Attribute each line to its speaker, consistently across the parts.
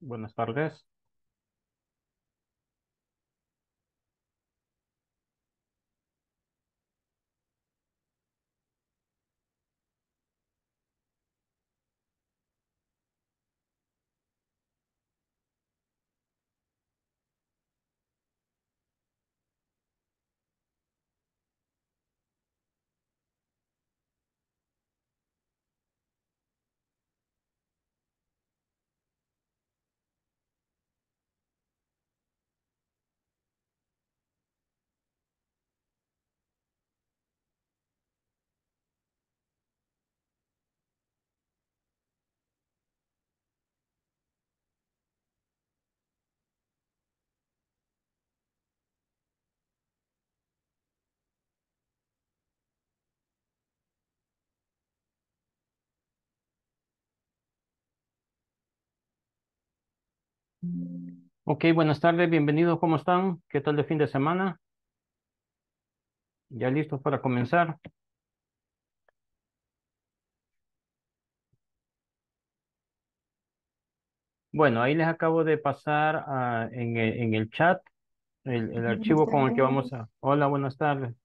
Speaker 1: Buenas tardes. Ok, buenas tardes, bienvenidos, ¿cómo están? ¿Qué tal de fin de semana? ¿Ya listos para comenzar? Bueno, ahí les acabo de pasar en el chat el archivo con el que vamos a... Hola, buenas tardes.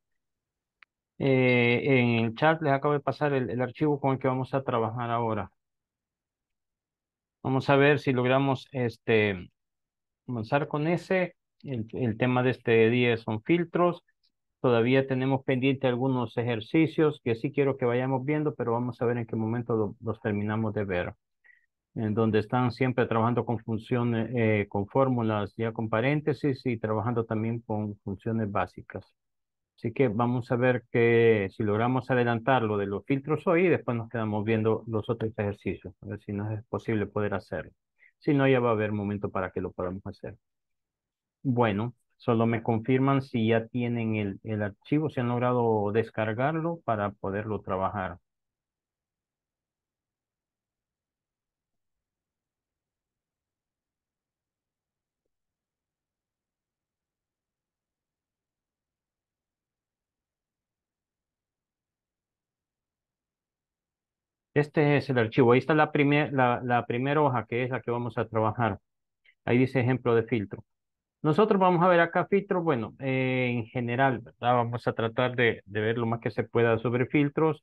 Speaker 1: En el chat les acabo de pasar el archivo con el que vamos a trabajar ahora. Vamos a ver si logramos comenzar con ese. El tema de este día son filtros. Todavía tenemos pendiente algunos ejercicios que sí quiero que vayamos viendo, pero vamos a ver en qué momento los terminamos de ver. En donde están siempre trabajando con funciones, con fórmulas ya con paréntesis y trabajando también con funciones básicas. Así que vamos a ver que si logramos adelantar lo de los filtros hoy, después nos quedamos viendo los otros ejercicios, a ver si nos es posible poder hacerlo. Si no, ya va a haber momento para que lo podamos hacer. Bueno, solo me confirman si ya tienen el archivo, si han logrado descargarlo para poderlo trabajar. Este es el archivo. Ahí está la primera hoja, que es la que vamos a trabajar. Ahí dice ejemplo de filtro. Nosotros vamos a ver acá filtros. Bueno, en general, ¿verdad? Vamos a tratar de ver lo más que se pueda sobre filtros.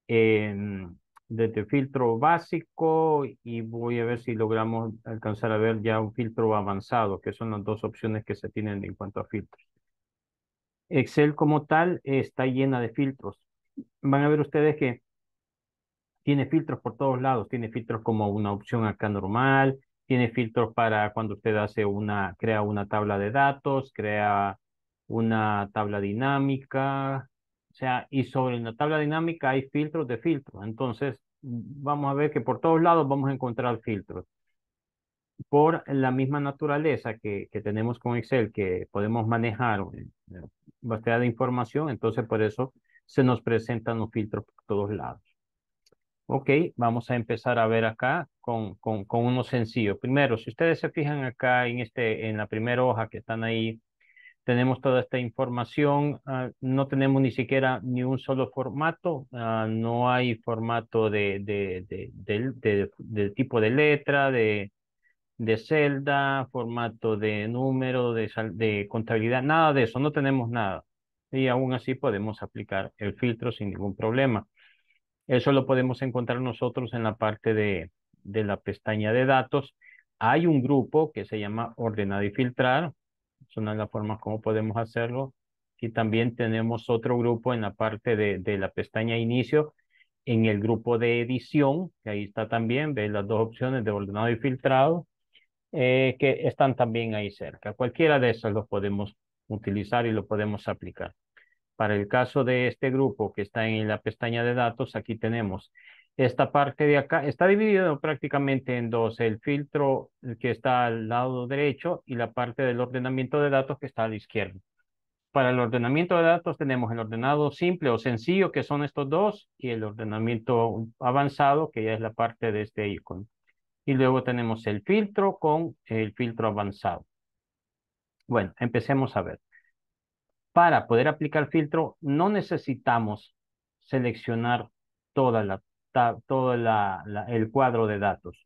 Speaker 1: Desde filtro básico y voy a ver si logramos alcanzar a ver ya un filtro avanzado, que son las dos opciones que se tienen en cuanto a filtros. Excel como tal está llena de filtros. Van a ver ustedes que tiene filtros por todos lados, tiene filtros como una opción acá normal, tiene filtros para cuando usted crea una tabla de datos, crea una tabla dinámica, o sea, y sobre la tabla dinámica hay filtros de filtros. Entonces, vamos a ver que por todos lados vamos a encontrar filtros. Por la misma naturaleza que tenemos con Excel, que podemos manejar bastante de información, entonces por eso se nos presentan los filtros por todos lados. Ok, vamos a empezar a ver acá con uno sencillo. Primero, si ustedes se fijan acá en la primera hoja que están ahí, tenemos toda esta información. No tenemos ni siquiera ni un solo formato. No hay formato de tipo de letra, de celda, formato de número, de contabilidad, nada de eso. No tenemos nada. Y aún así podemos aplicar el filtro sin ningún problema. Eso lo podemos encontrar nosotros en la parte de la pestaña de datos. Hay un grupo que se llama ordenar y filtrar. Es una de las formas como podemos hacerlo. Y también tenemos otro grupo en la parte de la pestaña inicio, en el grupo de edición, que ahí está también, ve las dos opciones de ordenado y filtrado, que están también ahí cerca. Cualquiera de esas lo podemos utilizar y lo podemos aplicar. Para el caso de este grupo que está en la pestaña de datos, aquí tenemos esta parte de acá. Está dividido prácticamente en dos, el filtro que está al lado derecho y la parte del ordenamiento de datos que está a la izquierda. Para el ordenamiento de datos tenemos el ordenado simple o sencillo, que son estos dos, y el ordenamiento avanzado, que ya es la parte de este icono. Y luego tenemos el filtro con el filtro avanzado. Bueno, empecemos a ver. Para poder aplicar filtro, no necesitamos seleccionar toda todo el cuadro de datos.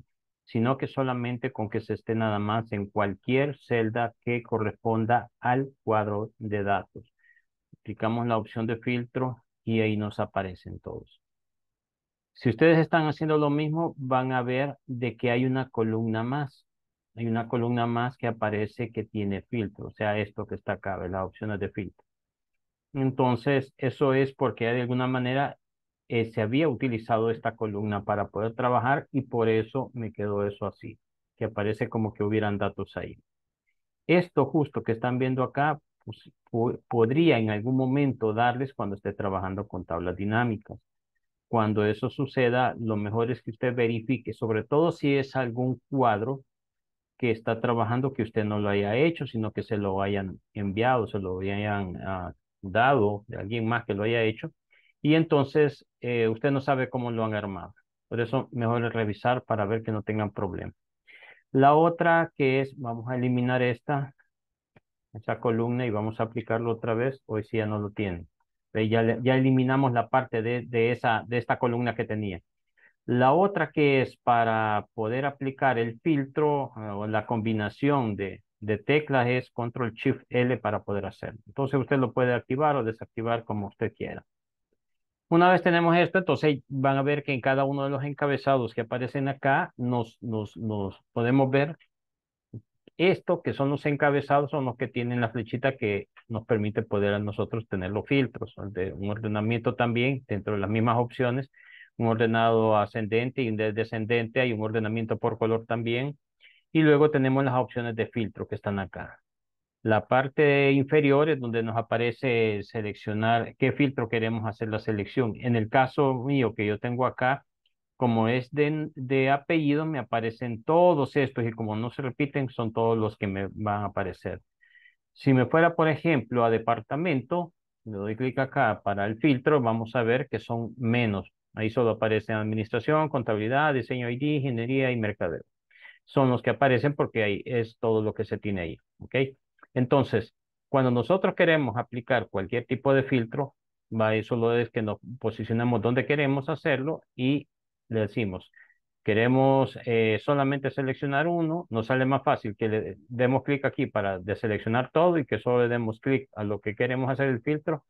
Speaker 1: sino que solamente con que se esté nada más en cualquier celda que corresponda al cuadro de datos. Aplicamos la opción de filtro y ahí nos aparecen todos. Si ustedes están haciendo lo mismo, van a ver de que hay una columna más. Hay una columna más que aparece que tiene filtro, o sea, esto que está acá, las opciones de filtro. Entonces, eso es porque de alguna manera se había utilizado esta columna para poder trabajar y por eso me quedó eso así, que aparece como que hubieran datos ahí. Esto justo que están viendo acá, pues, podría en algún momento darles cuando esté trabajando con tablas dinámicas. Cuando eso suceda, lo mejor es que usted verifique, sobre todo si es algún cuadro que está trabajando que usted no lo haya hecho, sino que se lo hayan enviado, se lo hayan dado de alguien más que lo haya hecho. Y entonces usted no sabe cómo lo han armado. Por eso mejor es revisar para ver que no tengan problemas. La otra que es, vamos a eliminar esa columna y vamos a aplicarlo otra vez. Hoy sí ya no lo tiene. Ve, ya eliminamos la parte de esta columna que tenía. La otra que es para poder aplicar el filtro o la combinación de teclas es Control Shift L para poder hacerlo. Entonces usted lo puede activar o desactivar como usted quiera. Una vez tenemos esto, entonces van a ver que en cada uno de los encabezados que aparecen acá nos podemos ver esto que son los encabezados, son los que tienen la flechita que nos permite poder a nosotros tener los filtros, de un ordenamiento también dentro de las mismas opciones, un ordenado ascendente y un descendente, hay un ordenamiento por color también, y luego tenemos las opciones de filtro que están acá. La parte inferior es donde nos aparece seleccionar qué filtro queremos hacer la selección. En el caso mío que yo tengo acá, como es de apellido, me aparecen todos estos y como no se repiten, son todos los que me van a aparecer. Si me fuera, por ejemplo, a departamento, le doy clic acá para el filtro, vamos a ver que son menos. Ahí solo aparecen administración, contabilidad, diseño ID, ingeniería y mercadeo. Son los que aparecen porque ahí es todo lo que se tiene ahí. ¿Ok? Entonces, cuando nosotros queremos aplicar cualquier tipo de filtro, va, eso solo es que nos posicionamos donde queremos hacerlo y le decimos, queremos solamente seleccionar uno, nos sale más fácil que le demos clic aquí para deseleccionar todo y que solo le demos clic a lo que queremos hacer el filtro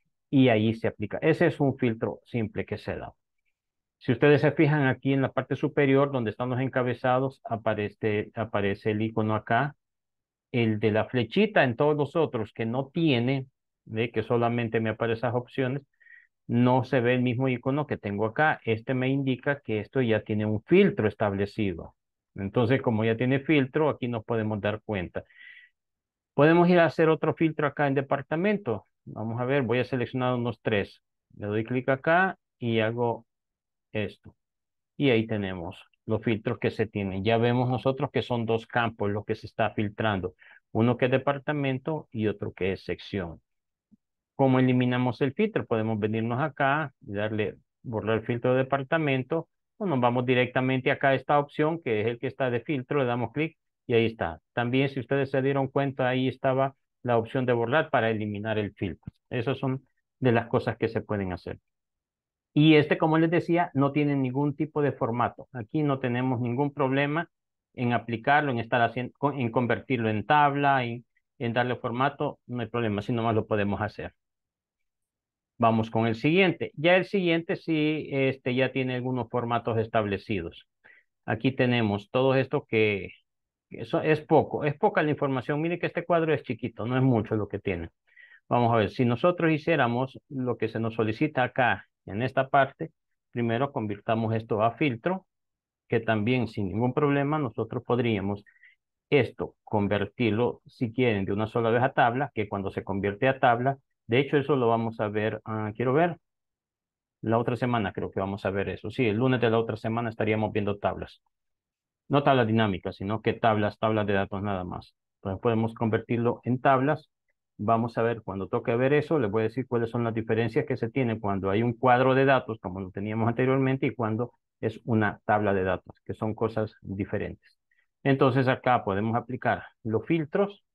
Speaker 1: y ahí se aplica. Ese es un filtro simple que se da. Si ustedes se fijan aquí en la parte superior donde están los encabezados, aparece el icono acá, el de la flechita en todos los otros que no tiene, de que solamente me aparecen esas opciones, no se ve el mismo icono que tengo acá. Este me indica que esto ya tiene un filtro establecido. Entonces, como ya tiene filtro, aquí nos podemos dar cuenta. Podemos ir a hacer otro filtro acá en departamento. Vamos a ver, voy a seleccionar unos tres. Le doy clic acá y hago esto. Y ahí tenemos los filtros que se tienen. Ya vemos nosotros que son dos campos los que se está filtrando. Uno que es departamento y otro que es sección. ¿Cómo eliminamos el filtro? Podemos venirnos acá y darle borrar el filtro de departamento o nos vamos directamente acá a esta opción que es el que está de filtro, le damos clic y ahí está. También si ustedes se dieron cuenta, ahí estaba la opción de borrar para eliminar el filtro. Esas son de las cosas que se pueden hacer. Y este, como les decía, no tiene ningún tipo de formato. Aquí no tenemos ningún problema en aplicarlo, en estar haciendo, en convertirlo en tabla, en darle formato, no hay problema, si nomás lo podemos hacer. Vamos con el siguiente. Ya el siguiente sí, ya tiene algunos formatos establecidos. Aquí tenemos todo esto que eso es poca la información. Mire que este cuadro es chiquito, no es mucho lo que tiene. Vamos a ver, si nosotros hiciéramos lo que se nos solicita acá en esta parte, primero convirtamos esto a filtro, que también sin ningún problema nosotros podríamos esto convertirlo, si quieren, de una sola vez a tabla, que cuando se convierte a tabla, de hecho eso lo vamos a ver, quiero ver, la otra semana creo que vamos a ver eso. Sí, el lunes de la otra semana estaríamos viendo tablas. No tablas dinámicas, sino que tablas de datos nada más. Entonces podemos convertirlo en tablas. Vamos a ver, cuando toque ver eso, les voy a decir cuáles son las diferencias que se tienen cuando hay un cuadro de datos, como lo teníamos anteriormente, y cuando es una tabla de datos, que son cosas diferentes. Entonces acá podemos aplicar los filtros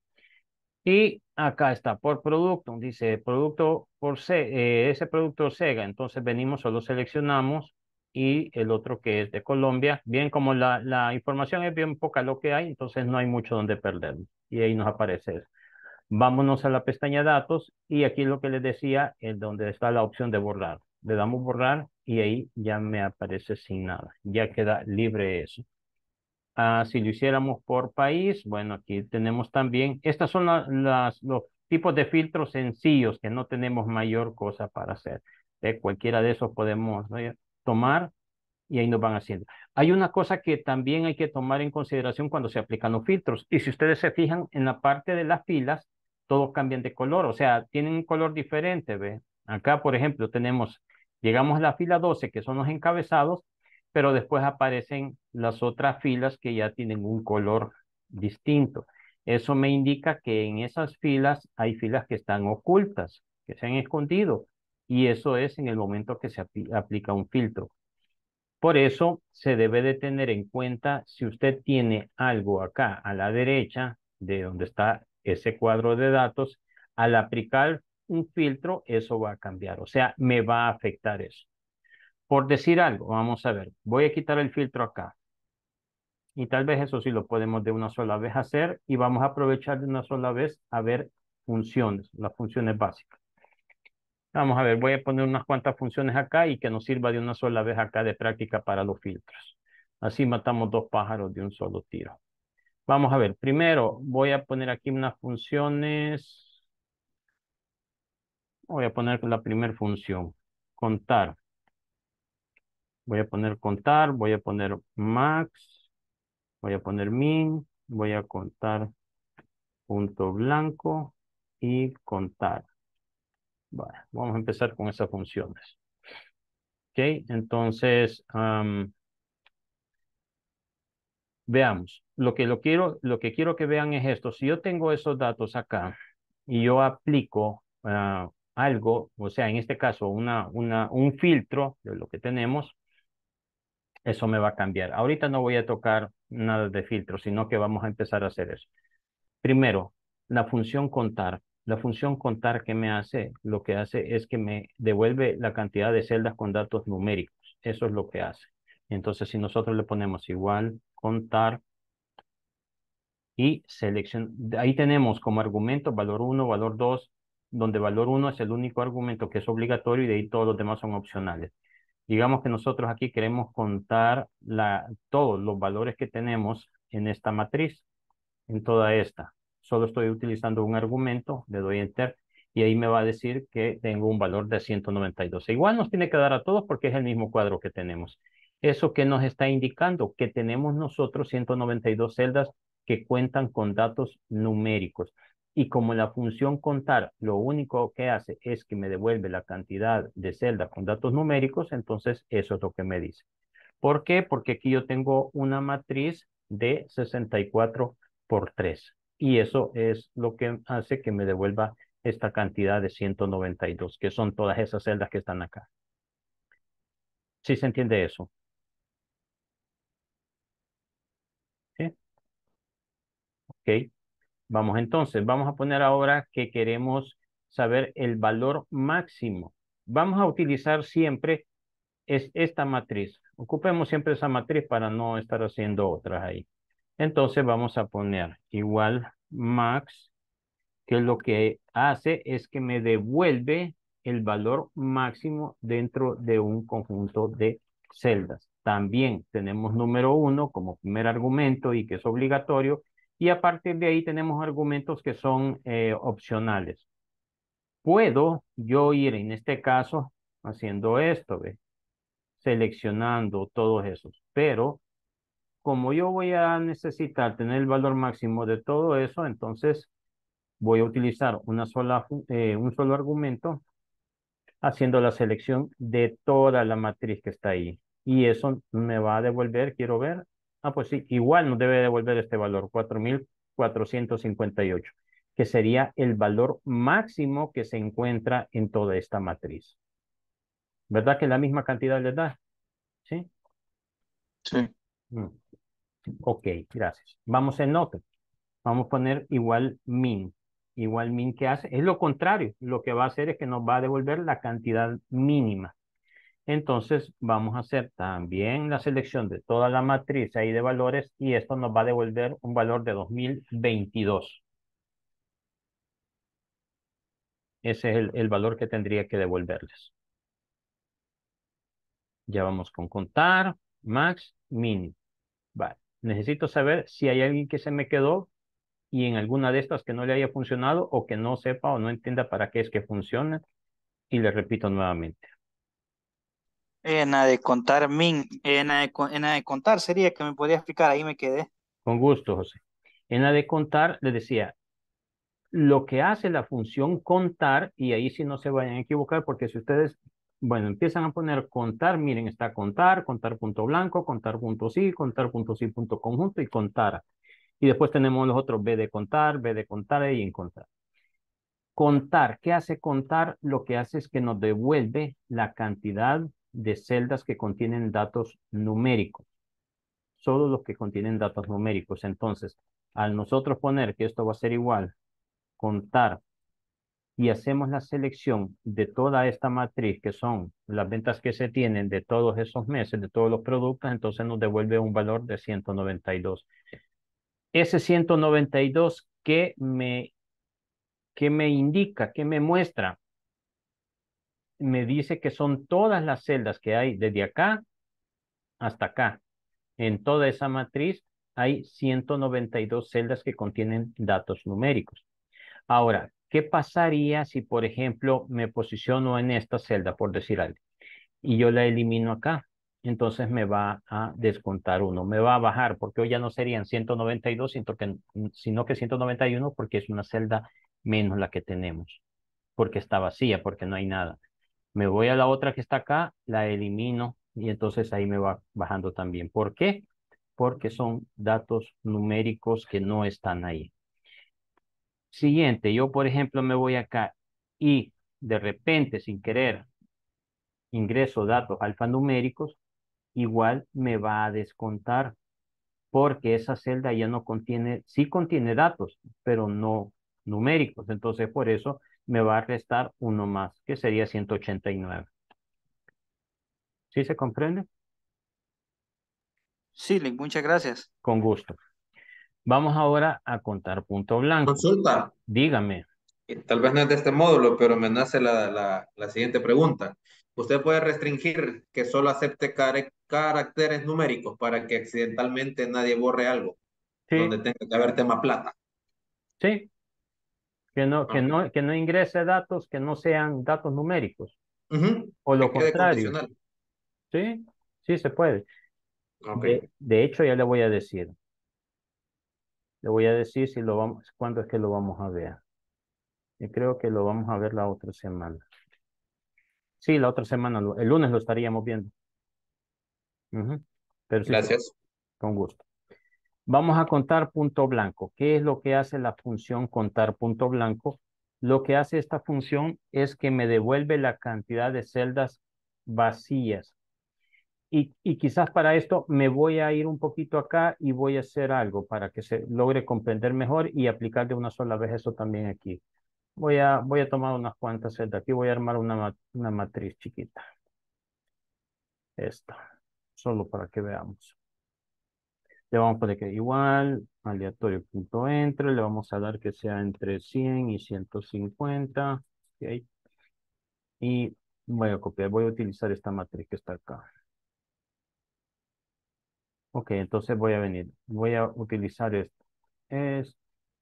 Speaker 1: y acá está por producto, dice producto por ese producto Sega. Entonces venimos, solo seleccionamos y el otro que es de Colombia. Bien, como la información es bien poca lo que hay, entonces no hay mucho donde perder. Y ahí nos aparece eso. Vámonos a la pestaña datos y aquí lo que les decía es donde está la opción de borrar. Le damos borrar y ahí ya me aparece sin nada. Ya queda libre eso. Si lo hiciéramos por país, bueno, aquí tenemos también, estas son los tipos de filtros sencillos que no tenemos mayor cosa para hacer. Cualquiera de esos podemos tomar y ahí nos van haciendo. Hay una cosa que también hay que tomar en consideración cuando se aplican los filtros. Y si ustedes se fijan en la parte de las filas, todos cambian de color, o sea, tienen un color diferente, ¿ve? Acá, por ejemplo, llegamos a la fila 12, que son los encabezados, pero después aparecen las otras filas que ya tienen un color distinto. Eso me indica que en esas filas hay filas que están ocultas, que se han escondido, y eso es en el momento que se aplica un filtro. Por eso se debe de tener en cuenta si usted tiene algo acá a la derecha de donde está ese cuadro de datos, al aplicar un filtro, eso va a cambiar. O sea, me va a afectar eso. Por decir algo, vamos a ver, voy a quitar el filtro acá. Y tal vez eso sí lo podemos de una sola vez hacer y vamos a aprovechar de una sola vez a ver funciones, las funciones básicas. Vamos a ver, voy a poner unas cuantas funciones acá y que nos sirva de una sola vez acá de práctica para los filtros. Así matamos dos pájaros de un solo tiro. Vamos a ver, primero voy a poner aquí unas funciones. Voy a poner la primera función, contar. Voy a poner contar, voy a poner max, voy a poner min, voy a contar punto blanco y contar. Bueno, vamos a empezar con esas funciones. Ok, entonces, veamos, lo que quiero que vean es esto. Si yo tengo esos datos acá y yo aplico algo, o sea, en este caso, un filtro de lo que tenemos, eso me va a cambiar. Ahorita no voy a tocar nada de filtro, sino que vamos a empezar a hacer eso. Primero, la función contar. La función contar, ¿qué me hace? Lo que hace es que me devuelve la cantidad de celdas con datos numéricos. Eso es lo que hace. Entonces, si nosotros le ponemos igual contar, y selección. Ahí tenemos como argumento valor 1, valor 2, donde valor 1 es el único argumento que es obligatorio y de ahí todos los demás son opcionales. Digamos que nosotros aquí queremos contar todos los valores que tenemos en esta matriz, en toda esta. Solo estoy utilizando un argumento, le doy enter y ahí me va a decir que tengo un valor de 192. Igual nos tiene que dar a todos porque es el mismo cuadro que tenemos. ¿Eso que nos está indicando? Que tenemos nosotros 192 celdas que cuentan con datos numéricos. Y como la función contar lo único que hace es que me devuelve la cantidad de celdas con datos numéricos, entonces eso es lo que me dice. ¿Por qué? Porque aquí yo tengo una matriz de 64 por 3. Y eso es lo que hace que me devuelva esta cantidad de 192, que son todas esas celdas que están acá. ¿Sí se entiende eso? ¿Sí? Ok. Vamos entonces, vamos a poner ahora que queremos saber el valor máximo. Vamos a utilizar siempre esta matriz. Ocupemos siempre esa matriz para no estar haciendo otras ahí. Entonces vamos a poner igual max, que lo que hace es que me devuelve el valor máximo dentro de un conjunto de celdas. También tenemos número 1 como primer argumento y que es obligatorio. Y a partir de ahí tenemos argumentos que son opcionales. Puedo yo ir en este caso haciendo esto, ¿ve? Seleccionando todos esos. Pero como yo voy a necesitar tener el valor máximo de todo eso, entonces voy a utilizar un solo argumento haciendo la selección de toda la matriz que está ahí. Y eso me va a devolver, quiero ver. Pues sí, igual nos debe devolver este valor, 4458, que sería el valor máximo que se encuentra en toda esta matriz. ¿Verdad que la misma cantidad le da? ¿Sí?
Speaker 2: Sí,
Speaker 1: Mm, Ok, gracias. Vamos en nota. Vamos a poner igual min. Igual min, ¿qué hace? Es lo contrario. Lo que va a hacer es que nos va a devolver la cantidad mínima. Entonces vamos a hacer también la selección de toda la matriz ahí de valores y esto nos va a devolver un valor de 2022. Ese es el valor que tendría que devolverles. Ya vamos con contar, max, min. Vale. Necesito saber si hay alguien que se me quedó y en alguna de estas que no le haya funcionado o que no sepa o no entienda para qué es que funciona. Y le repito nuevamente.
Speaker 3: En la de contar min, en la de contar sería que me podría explicar, ahí me quedé.
Speaker 1: Con gusto, José. En la de contar, les decía, lo que hace la función contar, y ahí sí no se vayan a equivocar, porque si ustedes, bueno, empiezan a poner contar, miren, está contar, contar punto blanco, contar punto sí, contar punto sí punto conjunto y contar. Y después tenemos los otros B de contar y en contar. Contar, ¿qué hace contar? Lo que hace es que nos devuelve la cantidad de celdas que contienen datos numéricos. Solo los que contienen datos numéricos. Entonces, al nosotros poner que esto va a ser igual, contar, y hacemos la selección de toda esta matriz, que son las ventas que se tienen de todos esos meses, de todos los productos, entonces nos devuelve un valor de 192. Ese 192, qué me indica? ¿Qué me muestra? Me dice que son todas las celdas que hay desde acá hasta acá. En toda esa matriz hay 192 celdas que contienen datos numéricos. Ahora, ¿qué pasaría si, por ejemplo, me posiciono en esta celda, por decir algo, y yo la elimino acá? Entonces me va a descontar uno, me va a bajar, porque hoy ya no serían 192, sino que 191, porque es una celda menos la que tenemos, porque está vacía, porque no hay nada. Me voy a la otra que está acá, la elimino y entonces ahí me va bajando también. ¿Por qué? Porque son datos numéricos que no están ahí. Siguiente, yo por ejemplo me voy acá y de repente sin querer ingreso datos alfanuméricos, igual me va a descontar porque esa celda ya no contiene, sí contiene datos, pero no numéricos. Entonces por eso me va a restar uno más, que sería 189. ¿Sí se comprende?
Speaker 3: Sí, Link, muchas gracias.
Speaker 1: Con gusto. Vamos ahora a contar punto blanco.
Speaker 2: Consulta.
Speaker 1: Dígame.
Speaker 2: Tal vez no es de este módulo, pero me nace la siguiente pregunta. ¿Usted puede restringir que solo acepte caracteres numéricos para que accidentalmente nadie borre algo
Speaker 1: Sí,
Speaker 2: donde tenga que haber tema plata?
Speaker 1: sí,
Speaker 2: Ok.
Speaker 1: que no ingrese datos que no sean datos numéricos.
Speaker 2: Ujú.
Speaker 1: O lo
Speaker 2: Que quede
Speaker 1: contrario.
Speaker 2: condicional.
Speaker 1: Sí, sí se puede.
Speaker 2: Ok.
Speaker 1: De hecho, ya le voy a decir. Le voy a decir si lo vamos, cuándo es que lo vamos a ver. Yo creo que lo vamos a ver la otra semana. Sí, la otra semana, el lunes lo estaríamos viendo. Ujú. Pero sí, sí,
Speaker 2: Gracias.
Speaker 1: con gusto. Vamos a contar punto blanco. ¿Qué es lo que hace la función contar punto blanco? Lo que hace esta función es que me devuelve la cantidad de celdas vacías. Y quizás para esto me voy a ir un poquito acá y voy a hacer algo para que se logre comprender mejor y aplicar de una sola vez eso también aquí. Voy a tomar unas cuantas celdas. Aquí voy a armar una matriz chiquita. Esta. Solo para que veamos. Le vamos a poner que igual, aleatorio.entre, le vamos a dar que sea entre 100 y 150. Ok. Y voy a copiar, voy a utilizar esta matriz que está acá. Ok, entonces voy a venir, voy a utilizar esto. Es,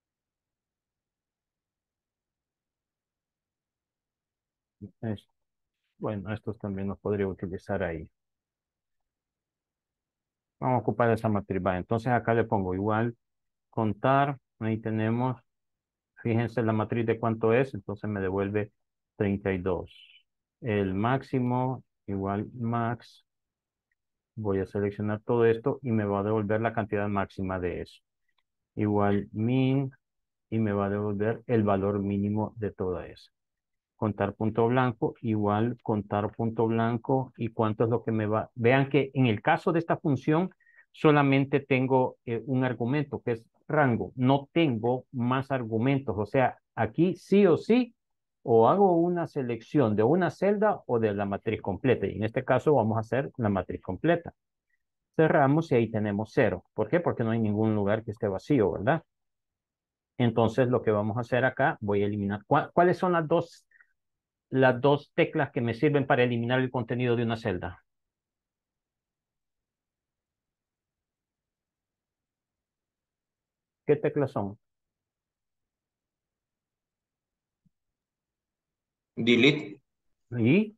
Speaker 1: es, bueno, estos también los podría utilizar ahí. Vamos a ocupar esa matriz. Va, entonces acá le pongo igual, contar, ahí tenemos, fíjense la matriz de cuánto es, entonces me devuelve 32. El máximo igual max. Voy a seleccionar todo esto y me va a devolver la cantidad máxima de eso. Igual min y me va a devolver el valor mínimo de toda eso. Contar punto blanco igual contar punto blanco y cuánto es lo que me va. Vean que en el caso de esta función solamente tengo un argumento que es rango. No tengo más argumentos. O sea, aquí sí o sí o hago una selección de una celda o de la matriz completa. Y en este caso vamos a hacer la matriz completa. Cerramos y ahí tenemos 0. ¿Por qué? Porque no hay ningún lugar que esté vacío, ¿verdad? Entonces lo que vamos a hacer acá, voy a eliminar. ¿Cuáles son las dos teclas que me sirven para eliminar el contenido de una celda? ¿Qué teclas son?
Speaker 2: Delete.
Speaker 1: Y,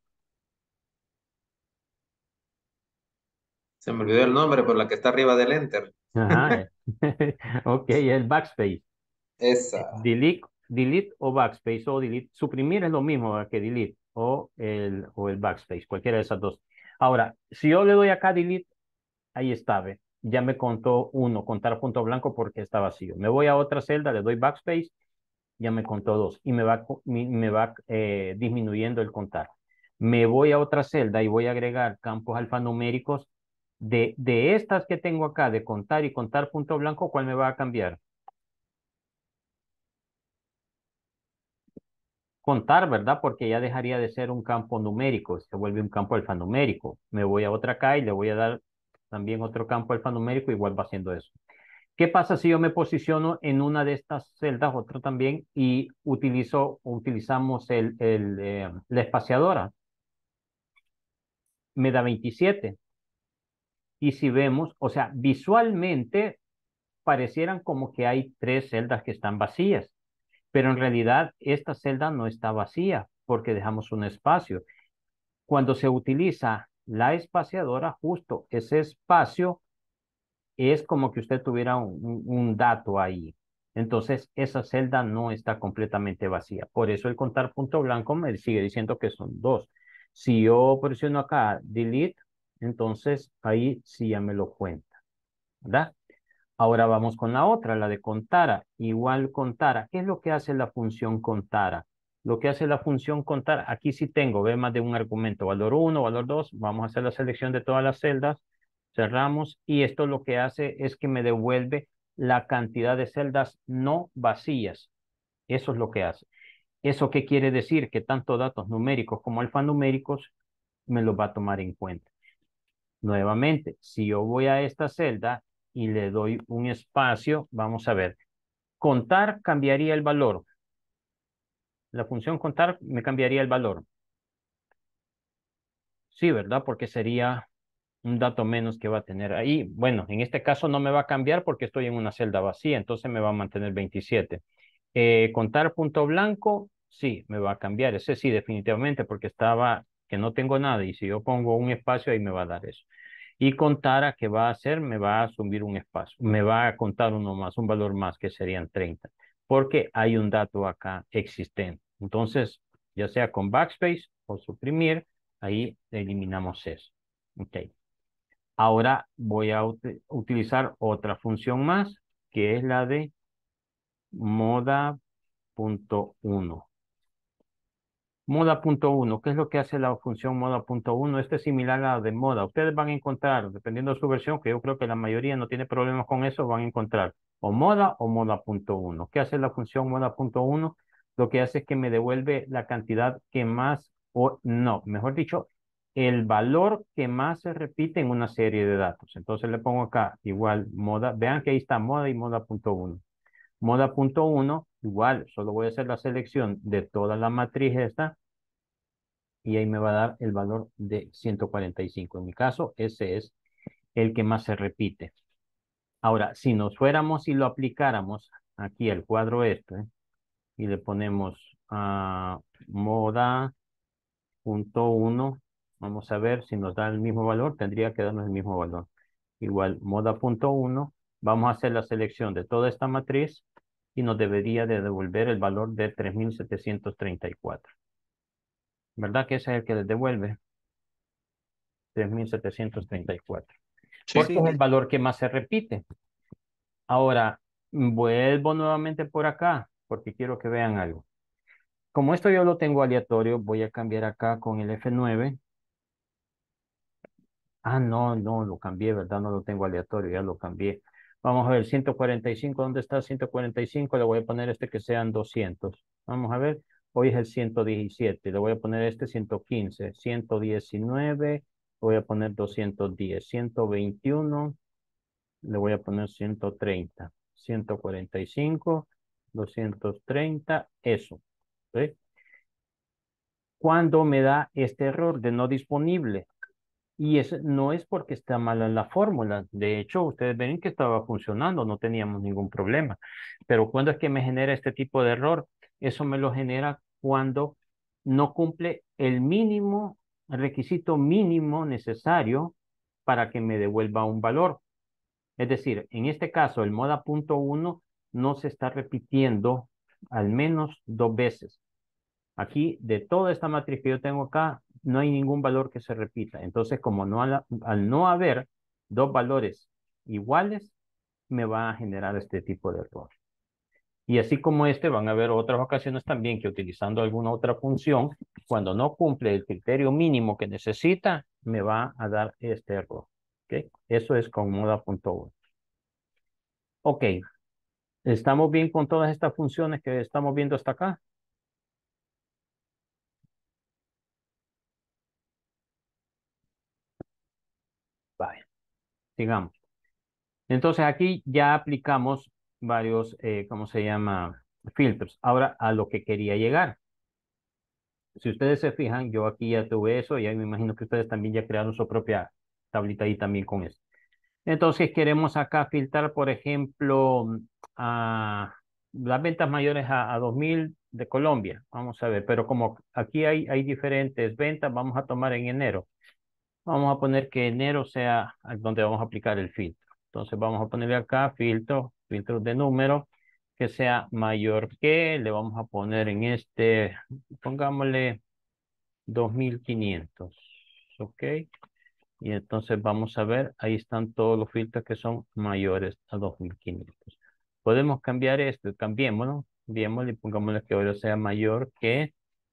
Speaker 2: Se me olvidó el nombre, pero la que está arriba del enter.
Speaker 1: ajá, ok, el backspace.
Speaker 2: Esa.
Speaker 1: Delete o backspace o delete. Suprimir es lo mismo que delete o el backspace, cualquiera de esas dos. Ahora, si yo le doy acá delete, ahí está, ve. Ya me contó uno, contar punto blanco porque está vacío. Me voy a otra celda, le doy backspace, ya me contó dos y me va disminuyendo el contar. Me voy a otra celda y voy a agregar campos alfanuméricos de estas que tengo acá, de contar y contar punto blanco, ¿cuál me va a cambiar? Contar, ¿verdad? Porque ya dejaría de ser un campo numérico, se vuelve un campo alfanumérico. Me voy a otra acá y le voy a dar también otro campo alfanumérico, igual va haciendo eso. ¿Qué pasa si yo me posiciono en una de estas celdas, otro también, y utilizamos la espaciadora? Me da 27. Y si vemos, o sea, visualmente parecieran como que hay tres celdas que están vacías, pero en realidad esta celda no está vacía porque dejamos un espacio. Cuando se utiliza la espaciadora, justo ese espacio es como que usted tuviera un dato ahí. Entonces, esa celda no está completamente vacía. Por eso el contar punto blanco me sigue diciendo que son dos. Si yo presiono acá delete, entonces ahí sí ya me lo cuenta, ¿verdad? Ahora vamos con la otra, la de contara. Igual contara. ¿Qué es lo que hace la función contara? Lo que hace la función contar, aquí sí tengo, ve más de un argumento, valor 1, valor 2. Vamos a hacer la selección de todas las celdas, cerramos y esto lo que hace es que me devuelve la cantidad de celdas no vacías. Eso es lo que hace. ¿Eso qué quiere decir? Que tanto datos numéricos como alfanuméricos me los va a tomar en cuenta. Nuevamente, si yo voy a esta celda y le doy un espacio, vamos a ver, contar cambiaría el valor. La función contar me cambiaría el valor. Sí, ¿verdad? Porque sería un dato menos que va a tener ahí. Bueno, en este caso no me va a cambiar porque estoy en una celda vacía, entonces me va a mantener 27. Contar punto blanco, sí, me va a cambiar. Ese sí, definitivamente, porque estaba que no tengo nada y si yo pongo un espacio ahí me va a dar eso. Y contar a qué va a hacer, me va a subir un espacio, me va a contar uno más, un valor más que serían 30, porque hay un dato acá existente. Entonces, ya sea con backspace o suprimir, ahí eliminamos eso. Ok. Ahora voy a utilizar otra función más, que es la de moda.1. Moda.1, ¿qué es lo que hace la función moda.1? Este es similar a la de moda. Ustedes van a encontrar, dependiendo de su versión, que yo creo que la mayoría no tiene problemas con eso, van a encontrar o moda.1. ¿Qué hace la función moda.1? Lo que hace es que me devuelve la cantidad que más, o no, mejor dicho, el valor que más se repite en una serie de datos. Entonces le pongo acá igual moda. Vean que ahí está moda y moda.1. Moda.1, igual, solo voy a hacer la selección de toda la matriz esta y ahí me va a dar el valor de 145. En mi caso, ese es el que más se repite. Ahora, si nos fuéramos y lo aplicáramos aquí al cuadro este y le ponemos a moda.1, vamos a ver si nos da el mismo valor, tendría que darnos el mismo valor. Igual, moda.1, vamos a hacer la selección de toda esta matriz y nos debería de devolver el valor de 3734. ¿Verdad que ese es el que les devuelve? 3734.
Speaker 3: Sí,
Speaker 1: Porque
Speaker 3: sí.
Speaker 1: es el valor que más se repite. Ahora, vuelvo nuevamente por acá, porque quiero que vean algo. Como esto yo lo tengo aleatorio, voy a cambiar acá con el F9. Ah, no, no, lo cambié, ¿verdad? No lo tengo aleatorio, ya lo cambié. Vamos a ver, 145, ¿dónde está 145? Le voy a poner este que sean 200. Vamos a ver, Hoy es el 117. Le voy a poner este 115. 119. Le voy a poner 210. 121. Le voy a poner 130. 145. 230. Eso. ¿Sí? Cuando me da este error de no disponible. Y eso no es porque está mala la fórmula. De hecho, ustedes ven que estaba funcionando, no teníamos ningún problema. Pero cuando es que me genera este tipo de error, eso me lo genera cuando no cumple el mínimo, el requisito mínimo necesario para que me devuelva un valor. Es decir, en este caso, el moda punto uno no se está repitiendo al menos 2 veces. Aquí, de toda esta matriz que yo tengo acá, no hay ningún valor que se repita. Entonces, como no al no haber dos valores iguales, me va a generar este tipo de error. Y así como este, van a haber otras ocasiones también que utilizando alguna otra función, cuando no cumple el criterio mínimo que necesita, me va a dar este error. ¿Ok? Eso es con moda.1. Ok, ¿estamos bien con todas estas funciones que estamos viendo hasta acá? Vale, sigamos. Entonces aquí ya aplicamos varios, ¿cómo se llama? Filtros. Ahora a lo que quería llegar. Si ustedes se fijan, yo aquí ya tuve eso y ahí me imagino que ustedes también ya crearon su propia tablita ahí también con eso. Entonces queremos acá filtrar, por ejemplo, a las ventas mayores a 2000 de Colombia. Vamos a ver, pero como aquí hay diferentes ventas, vamos a tomar en enero. Vamos a poner que enero sea donde vamos a aplicar el filtro. Entonces vamos a ponerle acá filtro de número, que sea mayor que, le vamos a poner en este, pongámosle 2500. ¿Ok? Y entonces vamos a ver, ahí están todos los filtros que son mayores a 2500. Podemos cambiar esto, cambiémoslo, cambiémoslo y pongámosle que ahora sea mayor que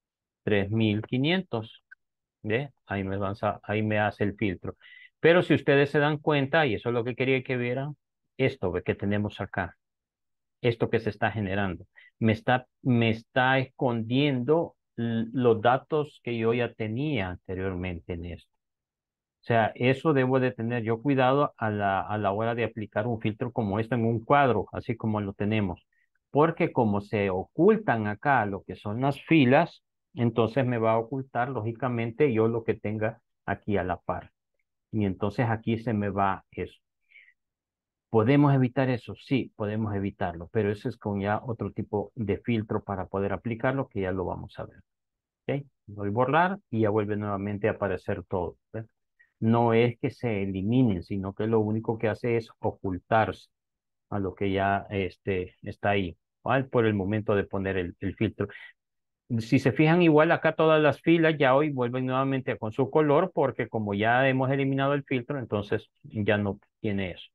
Speaker 1: 3500. ¿Ve? Ahí me hace el filtro. Pero si ustedes se dan cuenta, y eso es lo que quería que vieran, esto que tenemos acá, esto que se está generando, me está escondiendo los datos que yo ya tenía anteriormente en esto. O sea, eso debo de tener yo cuidado a la hora de aplicar un filtro como esto en un cuadro, así como lo tenemos. Porque como se ocultan acá lo que son las filas, entonces me va a ocultar lógicamente yo lo que tenga aquí a la par. Y entonces aquí se me va eso. ¿Podemos evitar eso? Sí, podemos evitarlo, pero eso es con ya otro tipo de filtro para poder aplicarlo que ya lo vamos a ver. ¿Ok? Voy a borrar y ya vuelve nuevamente a aparecer todo. ¿Ves? No es que se eliminen, sino que lo único que hace es ocultarse a lo que ya está ahí, ¿vale? Por el momento de poner el filtro. Si se fijan igual acá todas las filas ya hoy vuelven nuevamente con su color porque como ya hemos eliminado el filtro, entonces ya no tiene eso.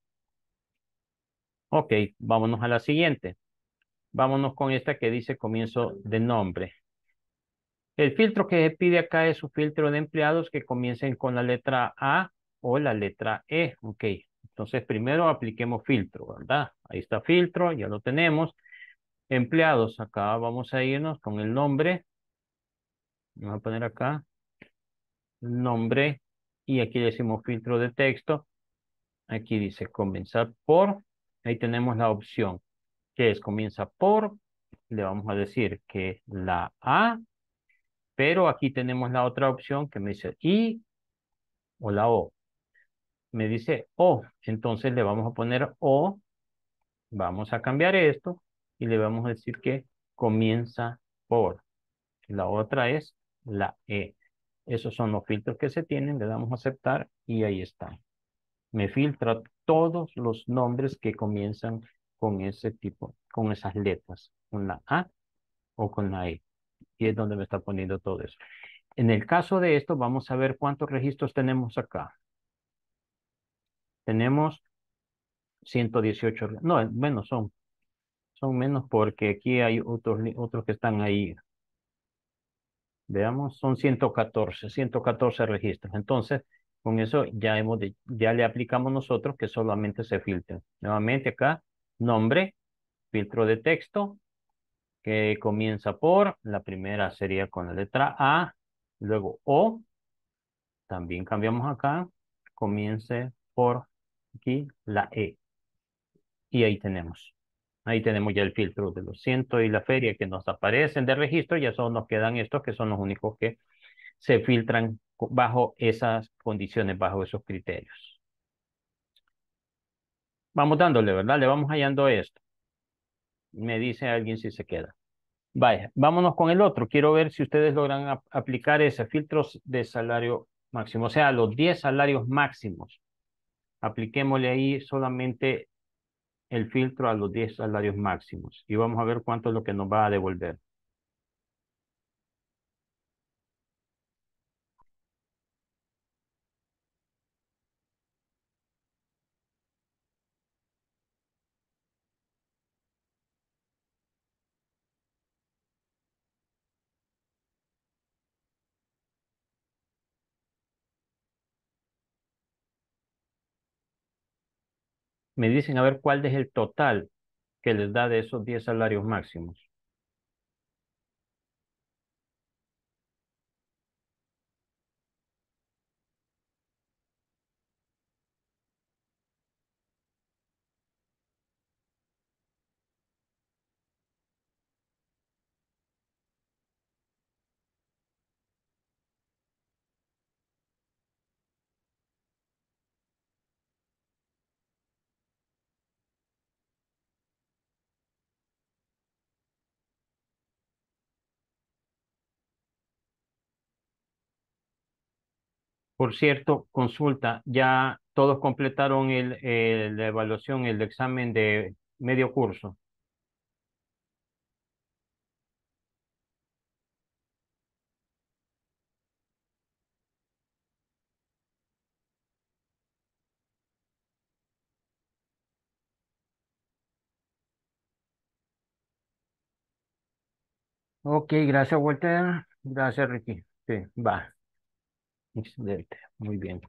Speaker 1: Ok, vámonos a la siguiente. Vámonos con esta que dice comienzo de nombre. El filtro que se pide acá es un filtro de empleados que comiencen con la letra A o la letra E. Ok, entonces primero apliquemos filtro, ¿verdad? Ahí está filtro, ya lo tenemos. Empleados, acá vamos a irnos con el nombre. Vamos a poner acá nombre y aquí le decimos filtro de texto. Aquí dice comenzar por. Ahí tenemos la opción que es comienza por. Le vamos a decir que la A, pero aquí tenemos la otra opción que me dice I o la O. Me dice O, entonces le vamos a poner O, vamos a cambiar esto y le vamos a decir que comienza por. La otra es la E. Esos son los filtros que se tienen, le damos a aceptar y ahí está. Me filtra todos los nombres que comienzan con ese tipo, con esas letras, con la A o con la E. Y es donde me está poniendo todo eso. En el caso de esto, vamos a ver cuántos registros tenemos acá. Tenemos 118, no, menos son menos porque aquí hay otros que están ahí. Veamos, son 114 registros. Entonces, con eso ya le aplicamos nosotros que solamente se filtre. Nuevamente acá, nombre, filtro de texto, que comienza por, la primera sería con la letra A, luego O, también cambiamos acá, comience por aquí la E. Y ahí tenemos ya el filtro de los cientos y la feria que nos aparecen de registro, ya solo nos quedan estos que son los únicos que se filtran bajo esas condiciones, bajo esos criterios. Vamos dándole, ¿verdad? Le vamos hallando esto. Me dice alguien si se queda. Vaya, vámonos con el otro. Quiero ver si ustedes logran aplicar ese filtro de salario máximo, o sea, los 10 salarios máximos. Apliquémosle ahí solamente el filtro a los 10 salarios máximos y vamos a ver cuánto es lo que nos va a devolver. Me dicen a ver cuál es el total que les da de esos 10 salarios máximos. Por cierto, consulta, ya todos completaron la evaluación, el examen de medio curso. Ok, gracias, Walter. Gracias, Ricky. Sí, va. Excelente. Muy bien.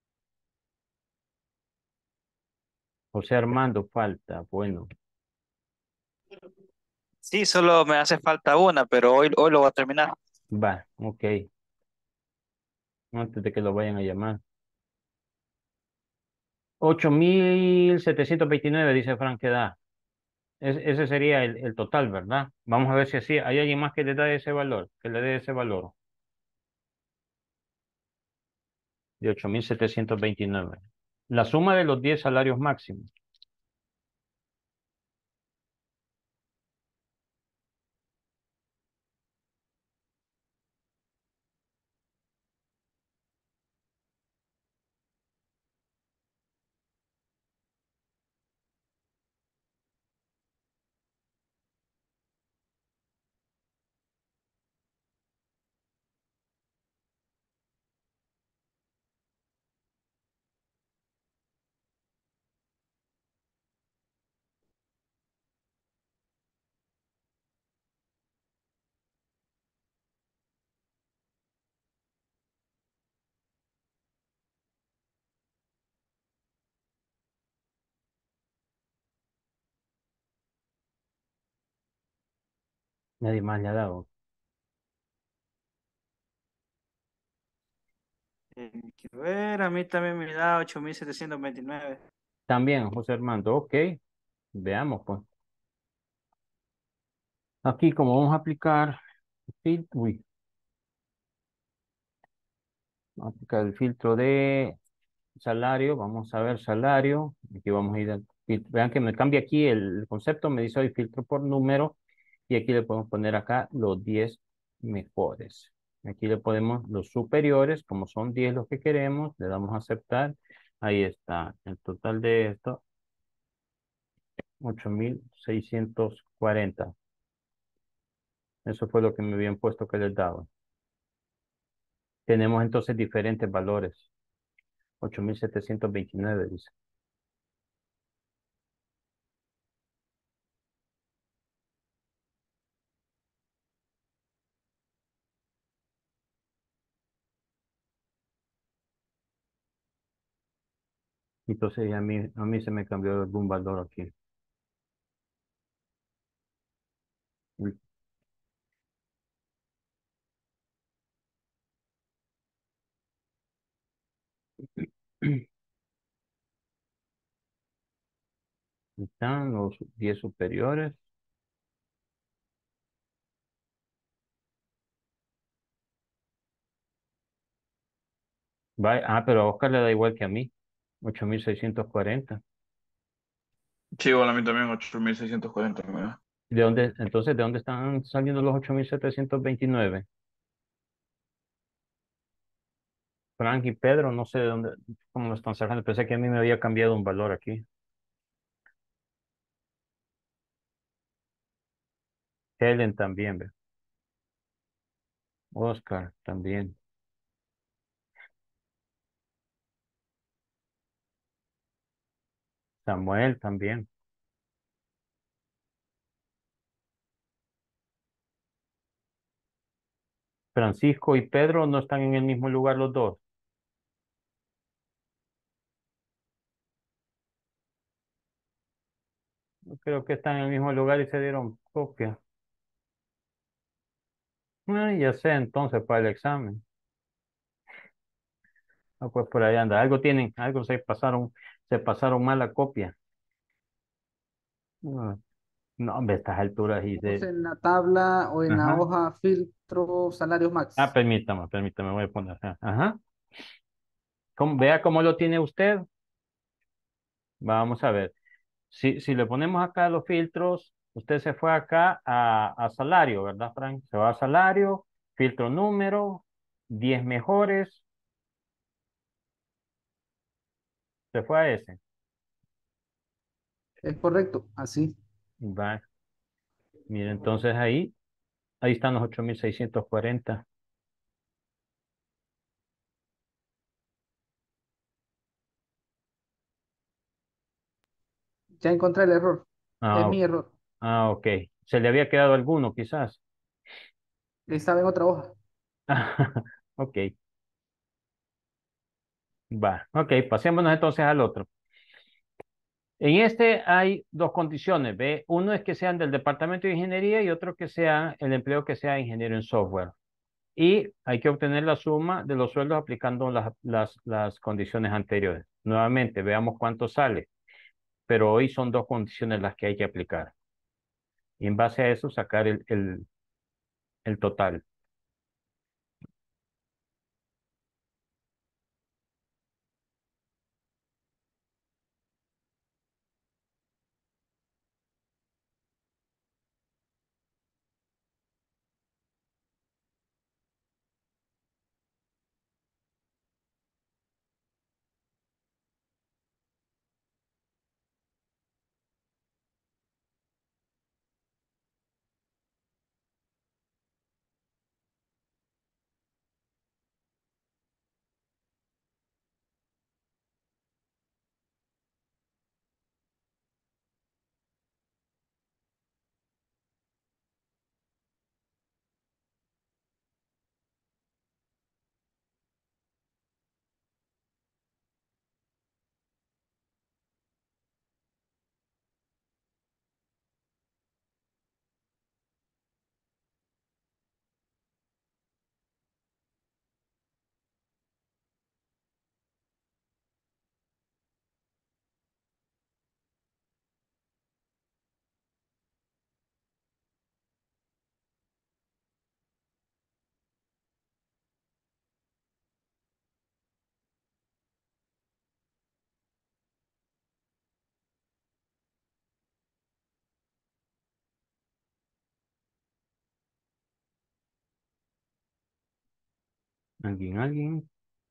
Speaker 1: José Armando falta. Bueno,
Speaker 3: Sí, solo me hace falta una, pero hoy lo voy a terminar.
Speaker 1: va. Ok. Antes de que lo vayan a llamar. 8.729 dice Frank que da. Ese sería el total, ¿verdad? Vamos a ver si así. ¿Hay alguien más que le da ese valor? Que le dé ese valor de 8.729. La suma de los 10 salarios máximos. Nadie más le ha dado.
Speaker 3: Quiero ver, a mí también me da 8.729.
Speaker 1: También, José Armando. Ok. Veamos, pues. Aquí, como vamos a aplicar, uy, vamos a aplicar el filtro de salario, vamos a ver salario, aquí vamos a ir, vean que me cambia aquí el concepto, me dice hoy filtro por número, y aquí le podemos poner acá los 10 mejores. Aquí le ponemos los superiores, como son 10 los que queremos, le damos a aceptar, ahí está, el total de esto, 8.640. Eso fue lo que me habían puesto que les daba. Tenemos entonces diferentes valores. 8.729 dice. Entonces a mí se me cambió algún valor aquí. Están los 10 superiores. Pero a Oscar le da igual que a mí. 8.640.
Speaker 4: Sí, igual a mí también, 8640, mira.
Speaker 1: ¿De dónde están saliendo los 8.729? Frank y Pedro, no sé de dónde, cómo lo están sacando. Pensé que a mí me había cambiado un valor aquí. Helen también, ve. Oscar también. Samuel también. Francisco y Pedro no están en el mismo lugar los dos. Yo creo que están en el mismo lugar y se dieron copia. Ya sé, entonces para el examen. Ah, pues por ahí anda. Algo tienen, algo se pasaron mal la copia. Ah, no, hombre, a estas alturas
Speaker 5: Vamos en la tabla o en la
Speaker 1: Ajá.
Speaker 5: hoja filtro salarios max.
Speaker 1: Permítame, voy a poner. Ajá. Vea cómo lo tiene usted. Vamos a ver. Si le ponemos acá los filtros, usted se fue acá a salario, ¿verdad, Frank? Se va a salario, filtro número, 10 mejores, se fue a ese.
Speaker 5: Es correcto, así.
Speaker 1: Va. Mire, entonces ahí están los 8.640.
Speaker 5: Ya encontré el error. Es
Speaker 1: Ah,
Speaker 5: mi error.
Speaker 1: ok. Se le había quedado alguno, quizás.
Speaker 5: Estaba en otra hoja.
Speaker 1: Ok, va. Ok, pasémonos entonces al otro. En este hay dos condiciones, ¿ve? Uno es que sean del departamento de ingeniería y otro que sea el empleo que sea ingeniero en software. Y hay que obtener la suma de los sueldos aplicando las condiciones anteriores. Nuevamente, veamos cuánto sale, pero hoy son dos condiciones las que hay que aplicar. Y en base a eso sacar el total. ¿Alguien?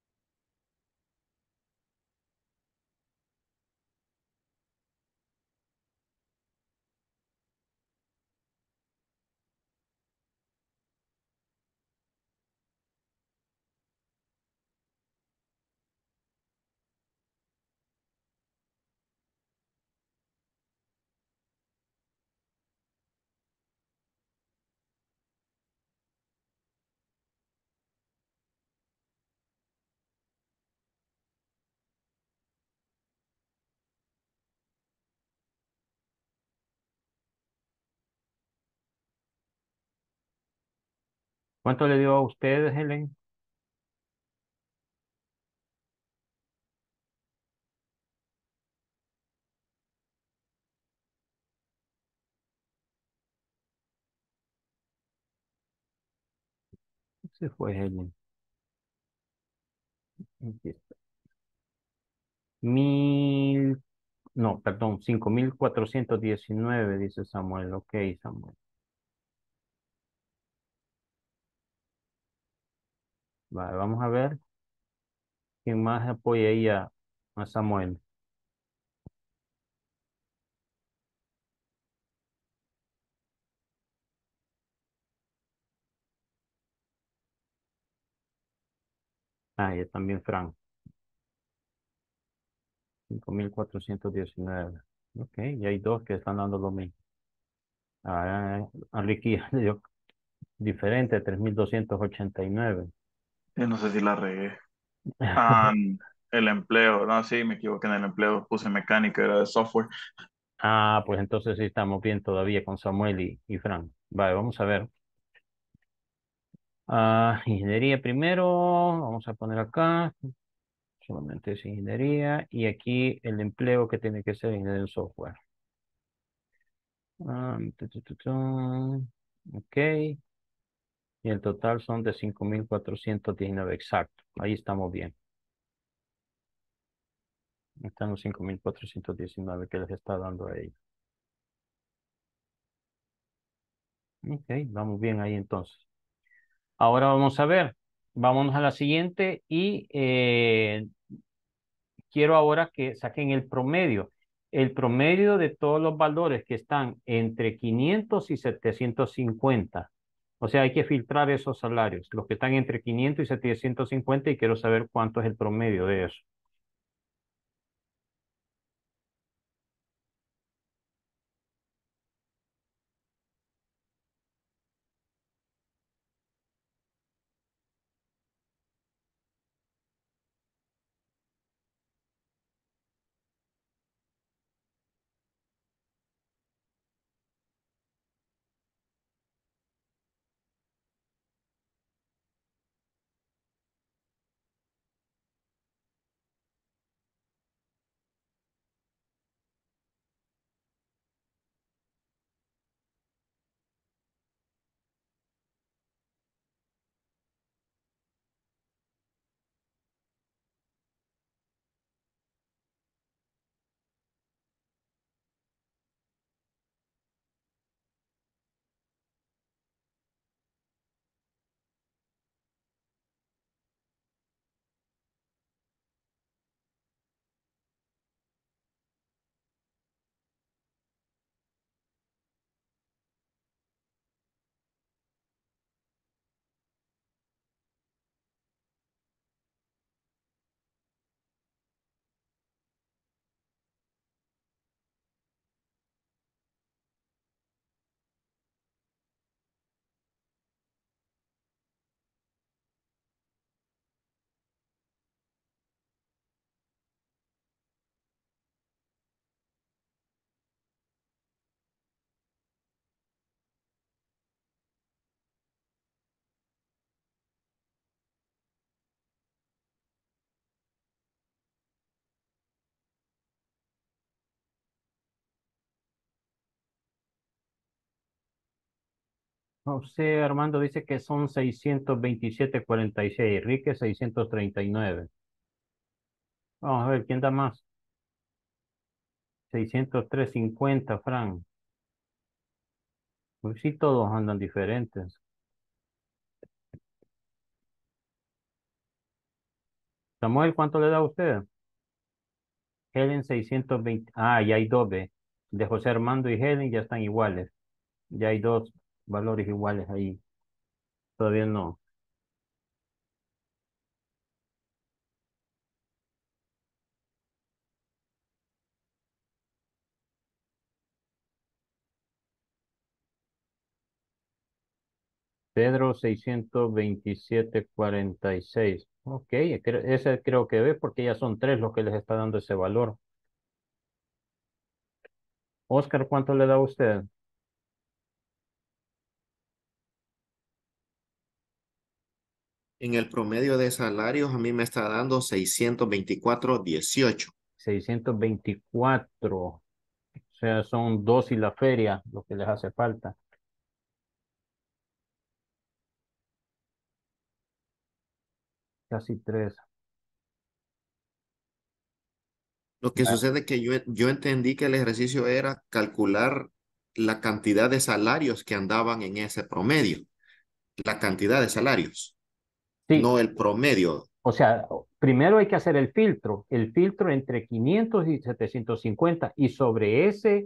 Speaker 1: ¿Cuánto le dio a ustedes, Helen? Se fue Helen. Aquí está. No, perdón, 5419 dice Samuel. Ok, Samuel. Vale, vamos a ver quién más apoya ahí a Samuel. Ah, y también Frank. 5419. Ok, y hay dos que están dando lo mismo. Ah, a Ricky le dio diferente, 3289.
Speaker 4: Yo no sé si la regué. Ah, el empleo. No, sí, me equivoqué en el empleo. Puse mecánica, era de software.
Speaker 1: Ah, pues entonces sí estamos bien todavía con Samuel y Frank. Vale, vamos a ver. Ah, ingeniería primero, vamos a poner acá, solamente es ingeniería, y aquí el empleo que tiene que ser ingeniería en software. Ok, y el total son de 5419 exacto, ahí estamos bien. Están los 5419 que les está dando a ellos. Ok, vamos bien ahí entonces. Ahora vamos a ver, vámonos a la siguiente y quiero ahora que saquen el promedio. El promedio de todos los valores que están entre 500 y 750. O sea, hay que filtrar esos salarios, los que están entre 500 y 750 y quiero saber cuánto es el promedio de eso. José Armando dice que son 627,46. Enrique 639. Vamos a ver, ¿quién da más? 603,50, Fran. Pues sí, todos andan diferentes. Samuel, ¿cuánto le da a usted? Helen 620. Ah, ya hay dos, ve. De José Armando y Helen ya están iguales. Ya hay dos valores iguales ahí. Todavía no. Pedro 627,46. Ok, ese creo que ve porque ya son tres los que les está dando ese valor. Oscar, ¿cuánto le da a usted?
Speaker 6: En el promedio de salarios a mí me está dando 624,18.
Speaker 1: 624. O sea, son dos y la feria lo que les hace falta. casi 3.
Speaker 6: Lo que sucede es que yo entendí que el ejercicio era calcular la cantidad de salarios que andaban en ese promedio, la cantidad de salarios,
Speaker 1: Sí,
Speaker 6: no el promedio.
Speaker 1: o sea, primero hay que hacer el filtro entre 500 y 750 y sobre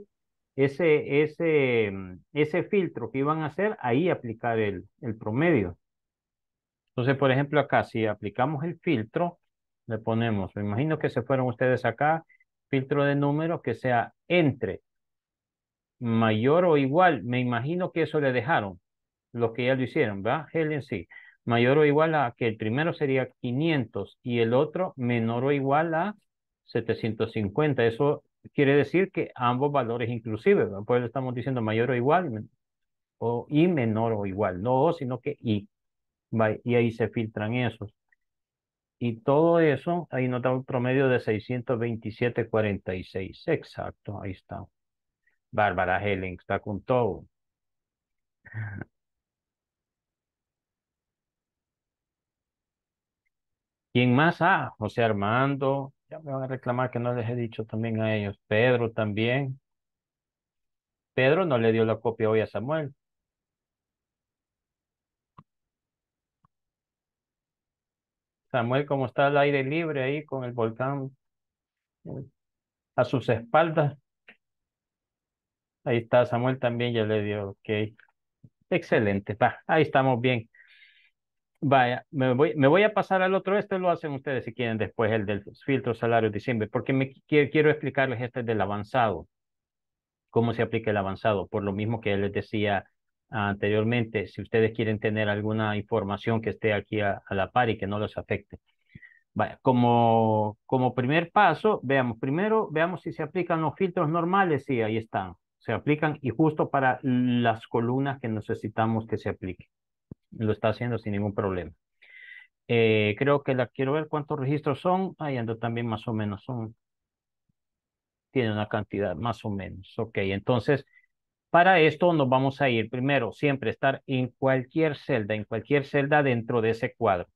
Speaker 1: ese filtro que iban a hacer, ahí aplicar el promedio. Entonces, por ejemplo, acá, si aplicamos el filtro, le ponemos, me imagino que se fueron ustedes acá, filtro de número que sea entre mayor o igual, me imagino que eso le dejaron, los que ya lo hicieron, ¿verdad? Helen sí, mayor o igual a que el primero sería 500 y el otro menor o igual a 750. Eso quiere decir que ambos valores inclusive, ¿verdad? Pues le estamos diciendo mayor o igual y menor o igual, no o, sino que y. Y ahí se filtran esos. Y todo eso, ahí nos da un promedio de 627,46. Exacto, ahí está. Bárbara Helen está con todo. ¿Quién más? Ah, José Armando. Ya me van a reclamar que no les he dicho también a ellos. Pedro también. Pedro no le dio la copia hoy a Samuel. Samuel, como está al aire libre ahí con el volcán eh, a sus espaldas. Ahí está, Samuel también ya le dio. Ok. Excelente. Va, ahí estamos bien. Vaya, me voy a pasar al otro. Este lo hacen ustedes si quieren después, el del filtro salario de diciembre, porque quiero explicarles este del avanzado, cómo se aplica el avanzado. Por lo mismo que les decía anteriormente, si ustedes quieren tener alguna información que esté aquí a la par y que no los afecte. Vaya, como primer paso, primero veamos si se aplican los filtros normales. Sí, ahí están. Se aplican y justo para las columnas que necesitamos que se aplique. Lo está haciendo sin ningún problema. Creo que la quiero ver cuántos registros son. Ahí ando también más o menos. Tiene una cantidad más o menos. Ok, entonces para esto nos vamos a ir primero, siempre estar en cualquier celda dentro de ese cuadro.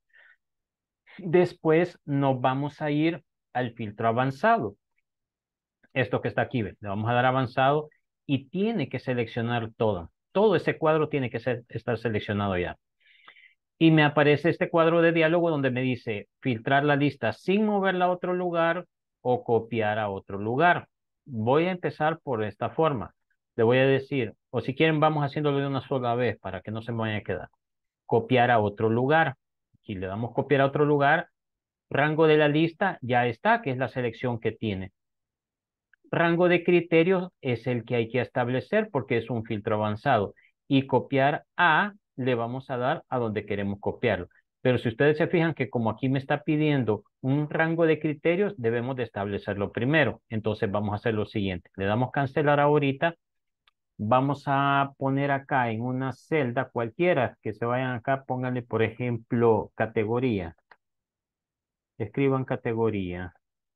Speaker 1: Después nos vamos a ir al filtro avanzado. Esto que está aquí, ¿ve? Le vamos a dar avanzado y tiene que seleccionar todo. Todo ese cuadro tiene que estar seleccionado ya. Y me aparece este cuadro de diálogo donde me dice filtrar la lista sin moverla a otro lugar o copiar a otro lugar. Voy a empezar por esta forma. Le voy a decir, o si quieren vamos haciéndolo de una sola vez para que no se me vaya a quedar. Copiar a otro lugar. Si le damos copiar a otro lugar, rango de la lista ya está, que es la selección que tiene. Rango de criterios es el que hay que establecer porque es un filtro avanzado. Y copiar a le vamos a dar a donde queremos copiarlo. Pero si ustedes se fijan que como aquí me está pidiendo un rango de criterios, debemos de establecerlo primero. Entonces vamos a hacer lo siguiente. Le damos cancelar ahorita. Vamos a poner acá en una celda cualquiera que se vayan acá. Pónganle, por ejemplo, categoría. Escriban categoría.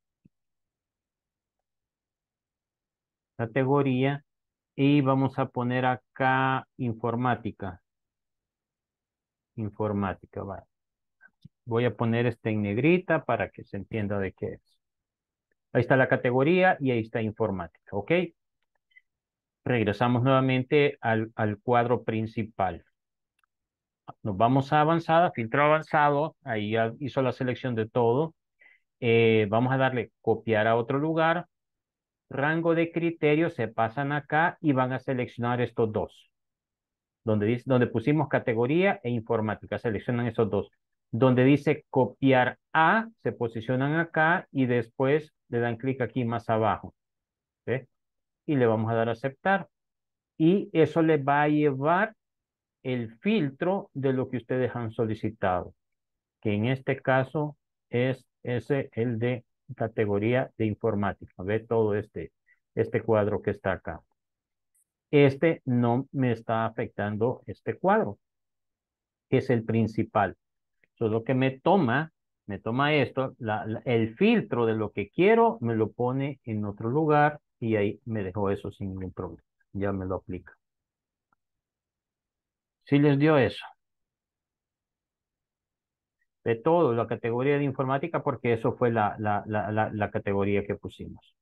Speaker 1: Categoría. Y vamos a poner acá informática. Informática, vale. Voy a poner este en negrita para que se entienda de qué es. Ahí está la categoría y ahí está informática, ¿ok? Regresamos nuevamente al cuadro principal. Nos vamos a avanzada, filtro avanzado. Ahí ya hizo la selección de todo. Vamos a darle copiar a otro lugar. Rango de criterios se pasan acá y van a seleccionar estos dos. Donde pusimos categoría e informática, seleccionan esos dos. Donde dice copiar a, se posicionan acá y después le dan clic aquí más abajo. ¿Ve? Y le vamos a dar a aceptar. Y eso les va a llevar el filtro de lo que ustedes han solicitado, que en este caso es el de categoría de informática. Ve todo este cuadro que está acá. Este no me está afectando este cuadro, que es el principal. Solo que me toma esto, el filtro de lo que quiero, me lo pone en otro lugar y ahí me dejó eso sin ningún problema. Ya me lo aplica. ¿Sí les dio eso? de todo, la categoría de informática, porque eso fue la categoría que pusimos.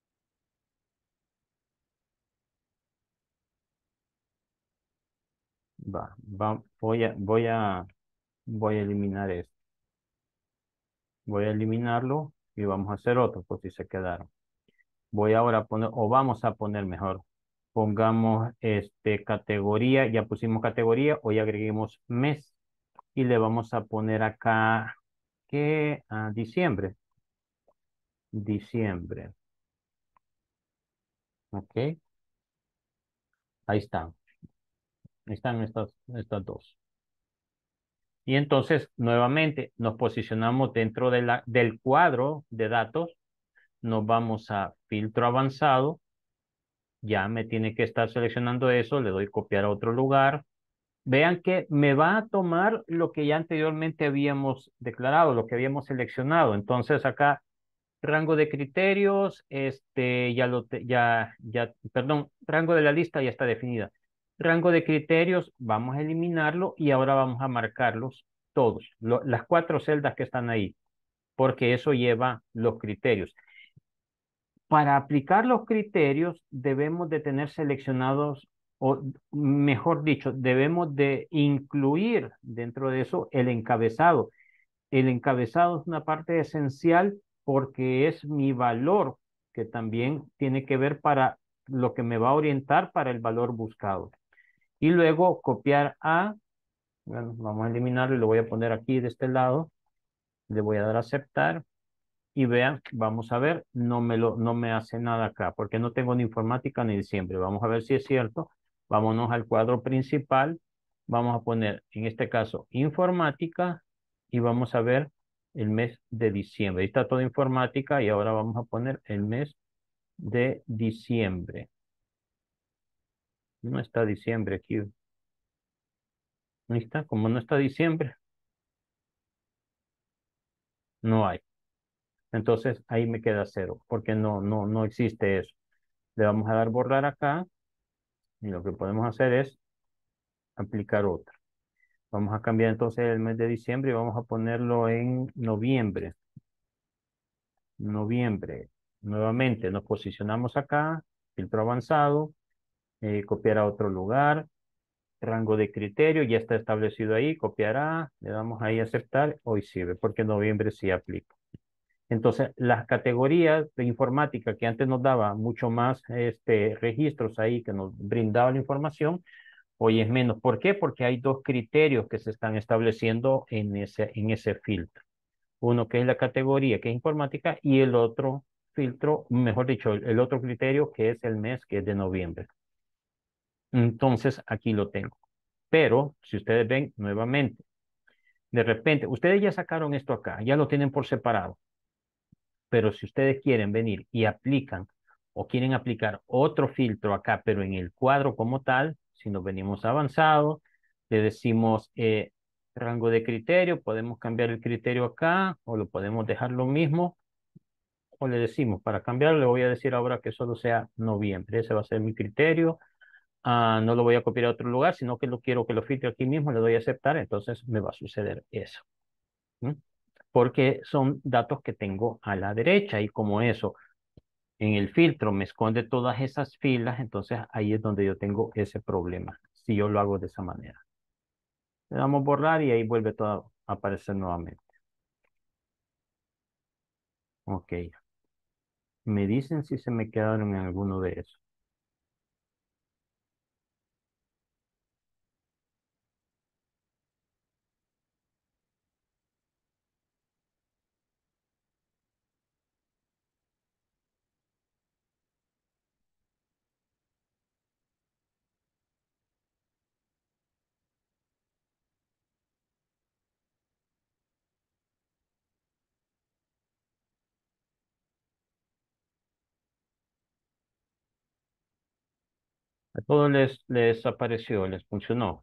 Speaker 1: Voy a eliminar esto. Voy a eliminarlo y vamos a hacer otro, por si se quedaron. Voy ahora a poner, o vamos a poner mejor. Pongamos categoría, ya pusimos categoría, hoy agreguemos mes y le vamos a poner acá que diciembre. Diciembre. Ok. Ahí están. Ahí están estas dos. Y entonces, nuevamente, nos posicionamos dentro del cuadro de datos. Nos vamos a filtro avanzado. Ya me tiene que estar seleccionando eso. Le doy copiar a otro lugar. Vean que me va a tomar lo que ya anteriormente habíamos declarado, lo que habíamos seleccionado. Entonces, acá rango de criterios, perdón, rango de la lista ya está definida. Rango de criterios, vamos a eliminarlo y ahora vamos a marcarlos todos, las 4 celdas que están ahí, porque eso lleva los criterios. Para aplicar los criterios debemos de tener seleccionados, o mejor dicho, debemos de incluir dentro de eso el encabezado. El encabezado es una parte esencial porque es mi valor que también tiene que ver para lo que me va a orientar para el valor buscado. Y luego copiar bueno, vamos a eliminarlo y lo voy a poner aquí de este lado. Le voy a dar a aceptar y vean, vamos a ver, no me hace nada acá porque no tengo ni informática ni diciembre. Vamos a ver si es cierto. Vámonos al cuadro principal. Vamos a poner, en este caso, informática y vamos a ver el mes de diciembre. Ahí está toda informática y ahora vamos a poner el mes de diciembre. No está diciembre aquí. Ahí está, como no está diciembre, no hay. Entonces ahí me queda cero porque no existe eso. Le vamos a dar borrar acá y lo que podemos hacer es aplicar otra. Vamos a cambiar entonces el mes de diciembre y vamos a ponerlo en noviembre. Noviembre. Nuevamente nos posicionamos acá, filtro avanzado, copiar a otro lugar, rango de criterio, ya está establecido ahí, copiará, le damos ahí a aceptar, hoy sirve, porque noviembre sí aplica. Entonces, las categorías de informática que antes nos daba mucho más registros ahí que nos brindaba la información, hoy es menos. ¿Por qué? Porque hay dos criterios que se están estableciendo en ese filtro. Uno que es la categoría, que es informática, y el otro filtro, mejor dicho, el otro criterio que es el mes, que es de noviembre. Entonces, aquí lo tengo. Pero, si ustedes ven nuevamente, de repente, ustedes ya sacaron esto acá, ya lo tienen por separado. Pero si ustedes quieren venir y aplican o quieren aplicar otro filtro acá, pero en el cuadro como tal, si nos venimos avanzado, le decimos rango de criterio, podemos cambiar el criterio acá o lo podemos dejar lo mismo o le decimos, para cambiarlo le voy a decir ahora que solo sea noviembre, ese va a ser mi criterio. No lo voy a copiar a otro lugar, sino que lo quiero que lo filtre aquí mismo, le doy a aceptar, entonces me va a suceder eso. ¿Mm? Porque son datos que tengo a la derecha y como eso en el filtro me esconde todas esas filas, entonces ahí es donde yo tengo ese problema, si yo lo hago de esa manera. Le damos borrar y ahí vuelve todo a aparecer nuevamente. Ok. Me dicen si se me quedaron en alguno de esos. A todos les apareció, les funcionó.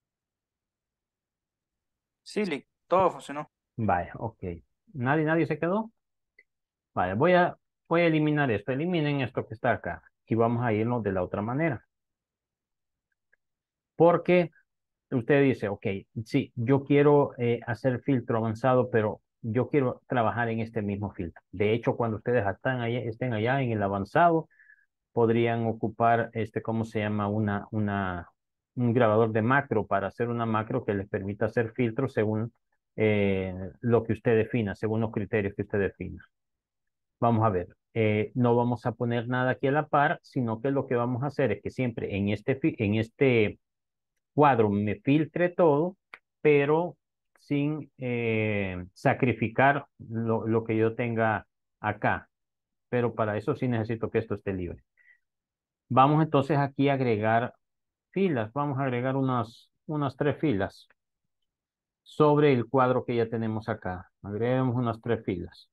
Speaker 3: Sí, todo funcionó.
Speaker 1: Vaya, ok. ¿Nadie se quedó? Vaya, voy a eliminar esto. Eliminen esto que está acá. Y vamos a irnos de la otra manera. Porque Usted dice, ok, sí, yo quiero hacer filtro avanzado, pero yo quiero trabajar en este mismo filtro. De hecho, cuando ustedes estén allá en el avanzado, podrían ocupar ¿cómo se llama? Un grabador de macro para hacer una macro que les permita hacer filtros según lo que usted defina, según los criterios que usted defina. Vamos a ver, no vamos a poner nada aquí a la par, sino que lo que vamos a hacer es que siempre en este cuadro me filtre todo, pero sin sacrificar lo que yo tenga acá. Pero para eso sí necesito que esto esté libre. Vamos entonces aquí a agregar filas. Vamos a agregar unas 3 filas sobre el cuadro que ya tenemos acá. Agreguemos unas 3 filas.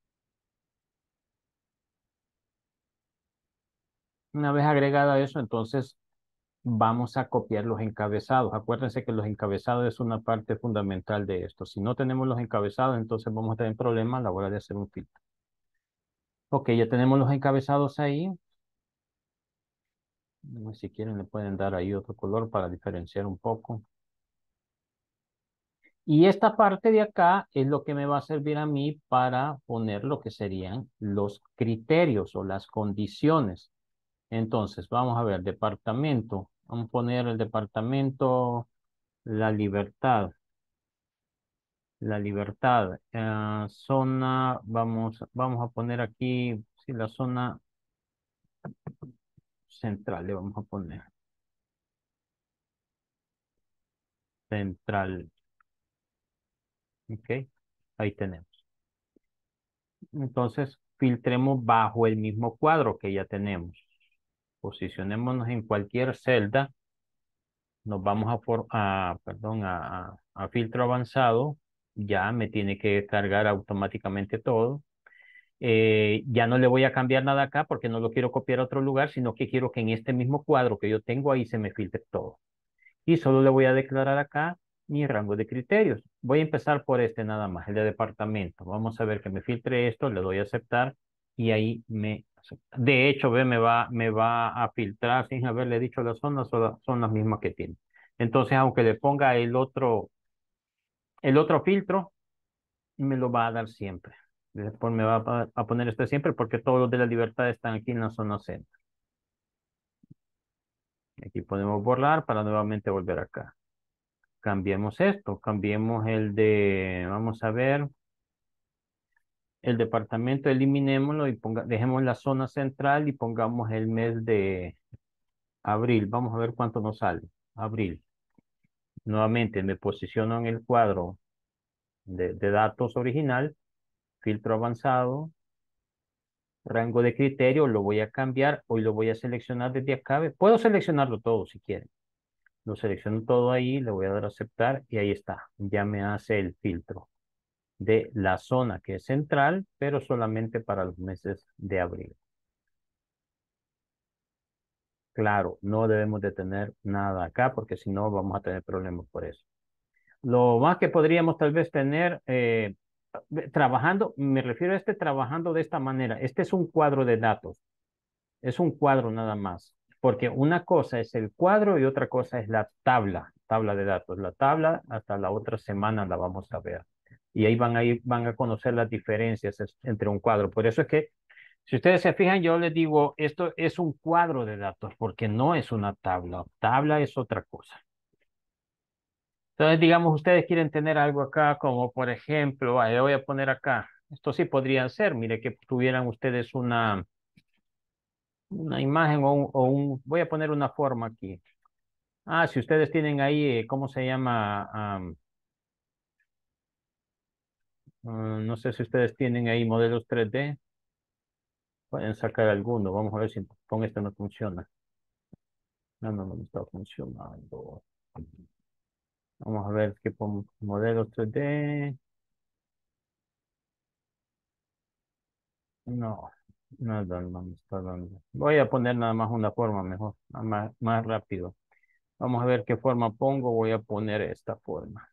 Speaker 1: Una vez agregada eso, entonces vamos a copiar los encabezados. Acuérdense que los encabezados es una parte fundamental de esto. Si no tenemos los encabezados, entonces vamos a tener problemas a la hora de hacer un filtro. Ok, ya tenemos los encabezados ahí. Si quieren le pueden dar ahí otro color para diferenciar un poco. Y esta parte de acá es lo que me va a servir a mí para poner lo que serían los criterios o las condiciones. Entonces, vamos a ver, departamento. Vamos a poner el departamento La Libertad. La Libertad. Zona, vamos a poner aquí, sí, la zona central, le vamos a poner. Central. Ok, ahí tenemos. Entonces, filtremos bajo el mismo cuadro que ya tenemos. Posicionémonos en cualquier celda. Nos vamos a filtro avanzado. Ya me tiene que cargar automáticamente todo. Ya no le voy a cambiar nada acá porque no lo quiero copiar a otro lugar, sino que quiero que en este mismo cuadro que yo tengo ahí se me filtre todo. Y solo le voy a declarar acá mi rango de criterios. Voy a empezar por este nada más, el de departamento. Vamos a ver que me filtre esto, le doy a aceptar y ahí me acepta. De hecho, ve, me va a filtrar sin haberle dicho las zonas, son las mismas que tiene. Entonces, aunque le ponga el otro filtro, me lo va a dar siempre. Después me va a poner este siempre porque todos los de la libertad están aquí en la zona centro. Aquí podemos borrar para nuevamente volver acá. Cambiemos esto, cambiemos vamos a ver, el departamento, eliminémoslo y dejemos la zona central y pongamos el mes de abril. Vamos a ver cuánto nos sale. Abril. Nuevamente me posiciono en el cuadro de datos original, filtro avanzado, rango de criterio, lo voy a cambiar, hoy lo voy a seleccionar desde acá. Puedo seleccionarlo todo si quieren. Lo selecciono todo ahí, le voy a dar a aceptar y ahí está. Ya me hace el filtro de la zona que es central, pero solamente para los meses de abril. Claro, no debemos de tener nada acá porque si no vamos a tener problemas por eso. Lo más que podríamos tal vez tener trabajando, me refiero a trabajando de esta manera. Este es un cuadro de datos, es un cuadro nada más, porque una cosa es el cuadro y otra cosa es la tabla de datos. La tabla hasta la otra semana la vamos a ver. Y ahí van a conocer las diferencias entre un cuadro. Por eso es que si ustedes se fijan, yo les digo, esto es un cuadro de datos, porque no es una tabla. Tabla es otra cosa. Entonces, digamos, ustedes quieren tener algo acá, como por ejemplo, le voy a poner acá. Esto sí podría ser, mire, que tuvieran ustedes una imagen voy a poner una forma aquí. Si ustedes tienen ahí, ¿cómo se llama? No sé si ustedes tienen ahí modelos 3D. Pueden sacar alguno. Vamos a ver si con esto no funciona. No me está funcionando. Vamos a ver qué modelos 3D. No, no me está dando. Voy a poner nada más una forma mejor, más rápido. Vamos a ver qué forma pongo. Voy a poner esta forma.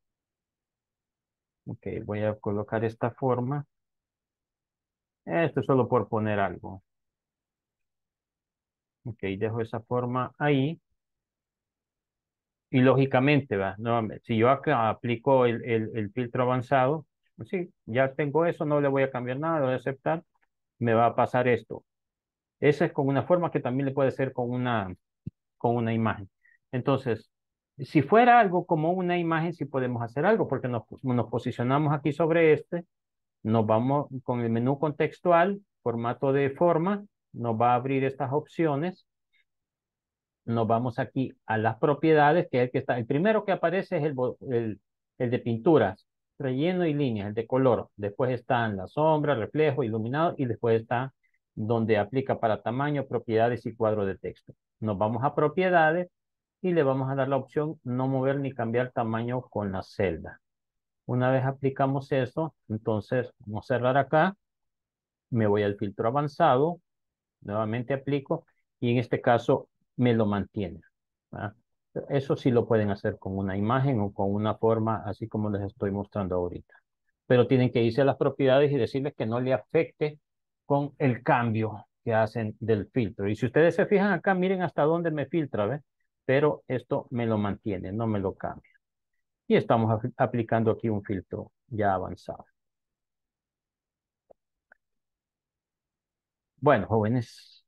Speaker 1: Ok, voy a colocar esta forma. Esto es solo por poner algo. Ok, dejo esa forma ahí. Y lógicamente, va, nuevamente, si yo acá aplico el filtro avanzado, pues sí, ya tengo eso, no le voy a cambiar nada, lo voy a aceptar, me va a pasar esto. Esa es con una forma que también le puede ser con una imagen. Entonces, si fuera algo como una imagen, sí podemos hacer algo, porque nos posicionamos aquí sobre este, nos vamos con el menú contextual, formato de forma, nos va a abrir estas opciones, nos vamos aquí a las propiedades, que es el que está, el primero que aparece es el de pinturas, relleno y líneas, el de color. Después están la sombra, reflejo, iluminado y después está donde aplica para tamaño, propiedades y cuadro de texto. Nos vamos a propiedades y le vamos a dar la opción no mover ni cambiar tamaño con la celda. Una vez aplicamos eso, entonces vamos a cerrar acá, me voy al filtro avanzado, nuevamente aplico y en este caso me lo mantiene. ¿Verdad? Eso sí lo pueden hacer con una imagen o con una forma así como les estoy mostrando ahorita. Pero tienen que irse a las propiedades y decirles que no le afecte con el cambio que hacen del filtro. Y si ustedes se fijan acá, miren hasta dónde me filtra, ¿ves? Pero esto me lo mantiene, no me lo cambia. Y estamos aplicando aquí un filtro ya avanzado. Bueno, jóvenes,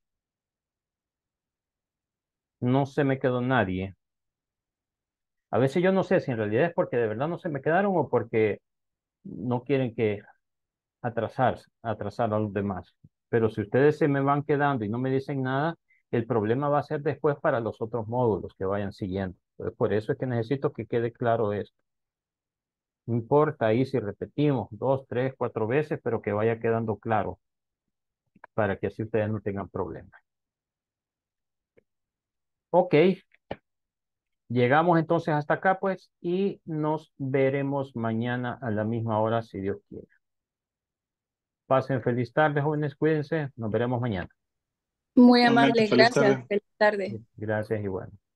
Speaker 1: no se me quedó nadie. A veces yo no sé si en realidad es porque de verdad no se me quedaron o porque no quieren que atrasar a los demás. Pero si ustedes se me van quedando y no me dicen nada, el problema va a ser después para los otros módulos que vayan siguiendo. Entonces, por eso es que necesito que quede claro esto. No importa ahí si repetimos 2, 3, 4 veces, pero que vaya quedando claro para que así ustedes no tengan problemas. Ok, llegamos entonces hasta acá pues y nos veremos mañana a la misma hora si Dios quiere. Pasen feliz tarde, jóvenes, cuídense, nos veremos mañana.
Speaker 7: Muy
Speaker 4: Igualmente,
Speaker 7: amable,
Speaker 4: feliz
Speaker 7: gracias.
Speaker 4: tarde.
Speaker 7: Feliz tarde.
Speaker 1: Gracias y bueno.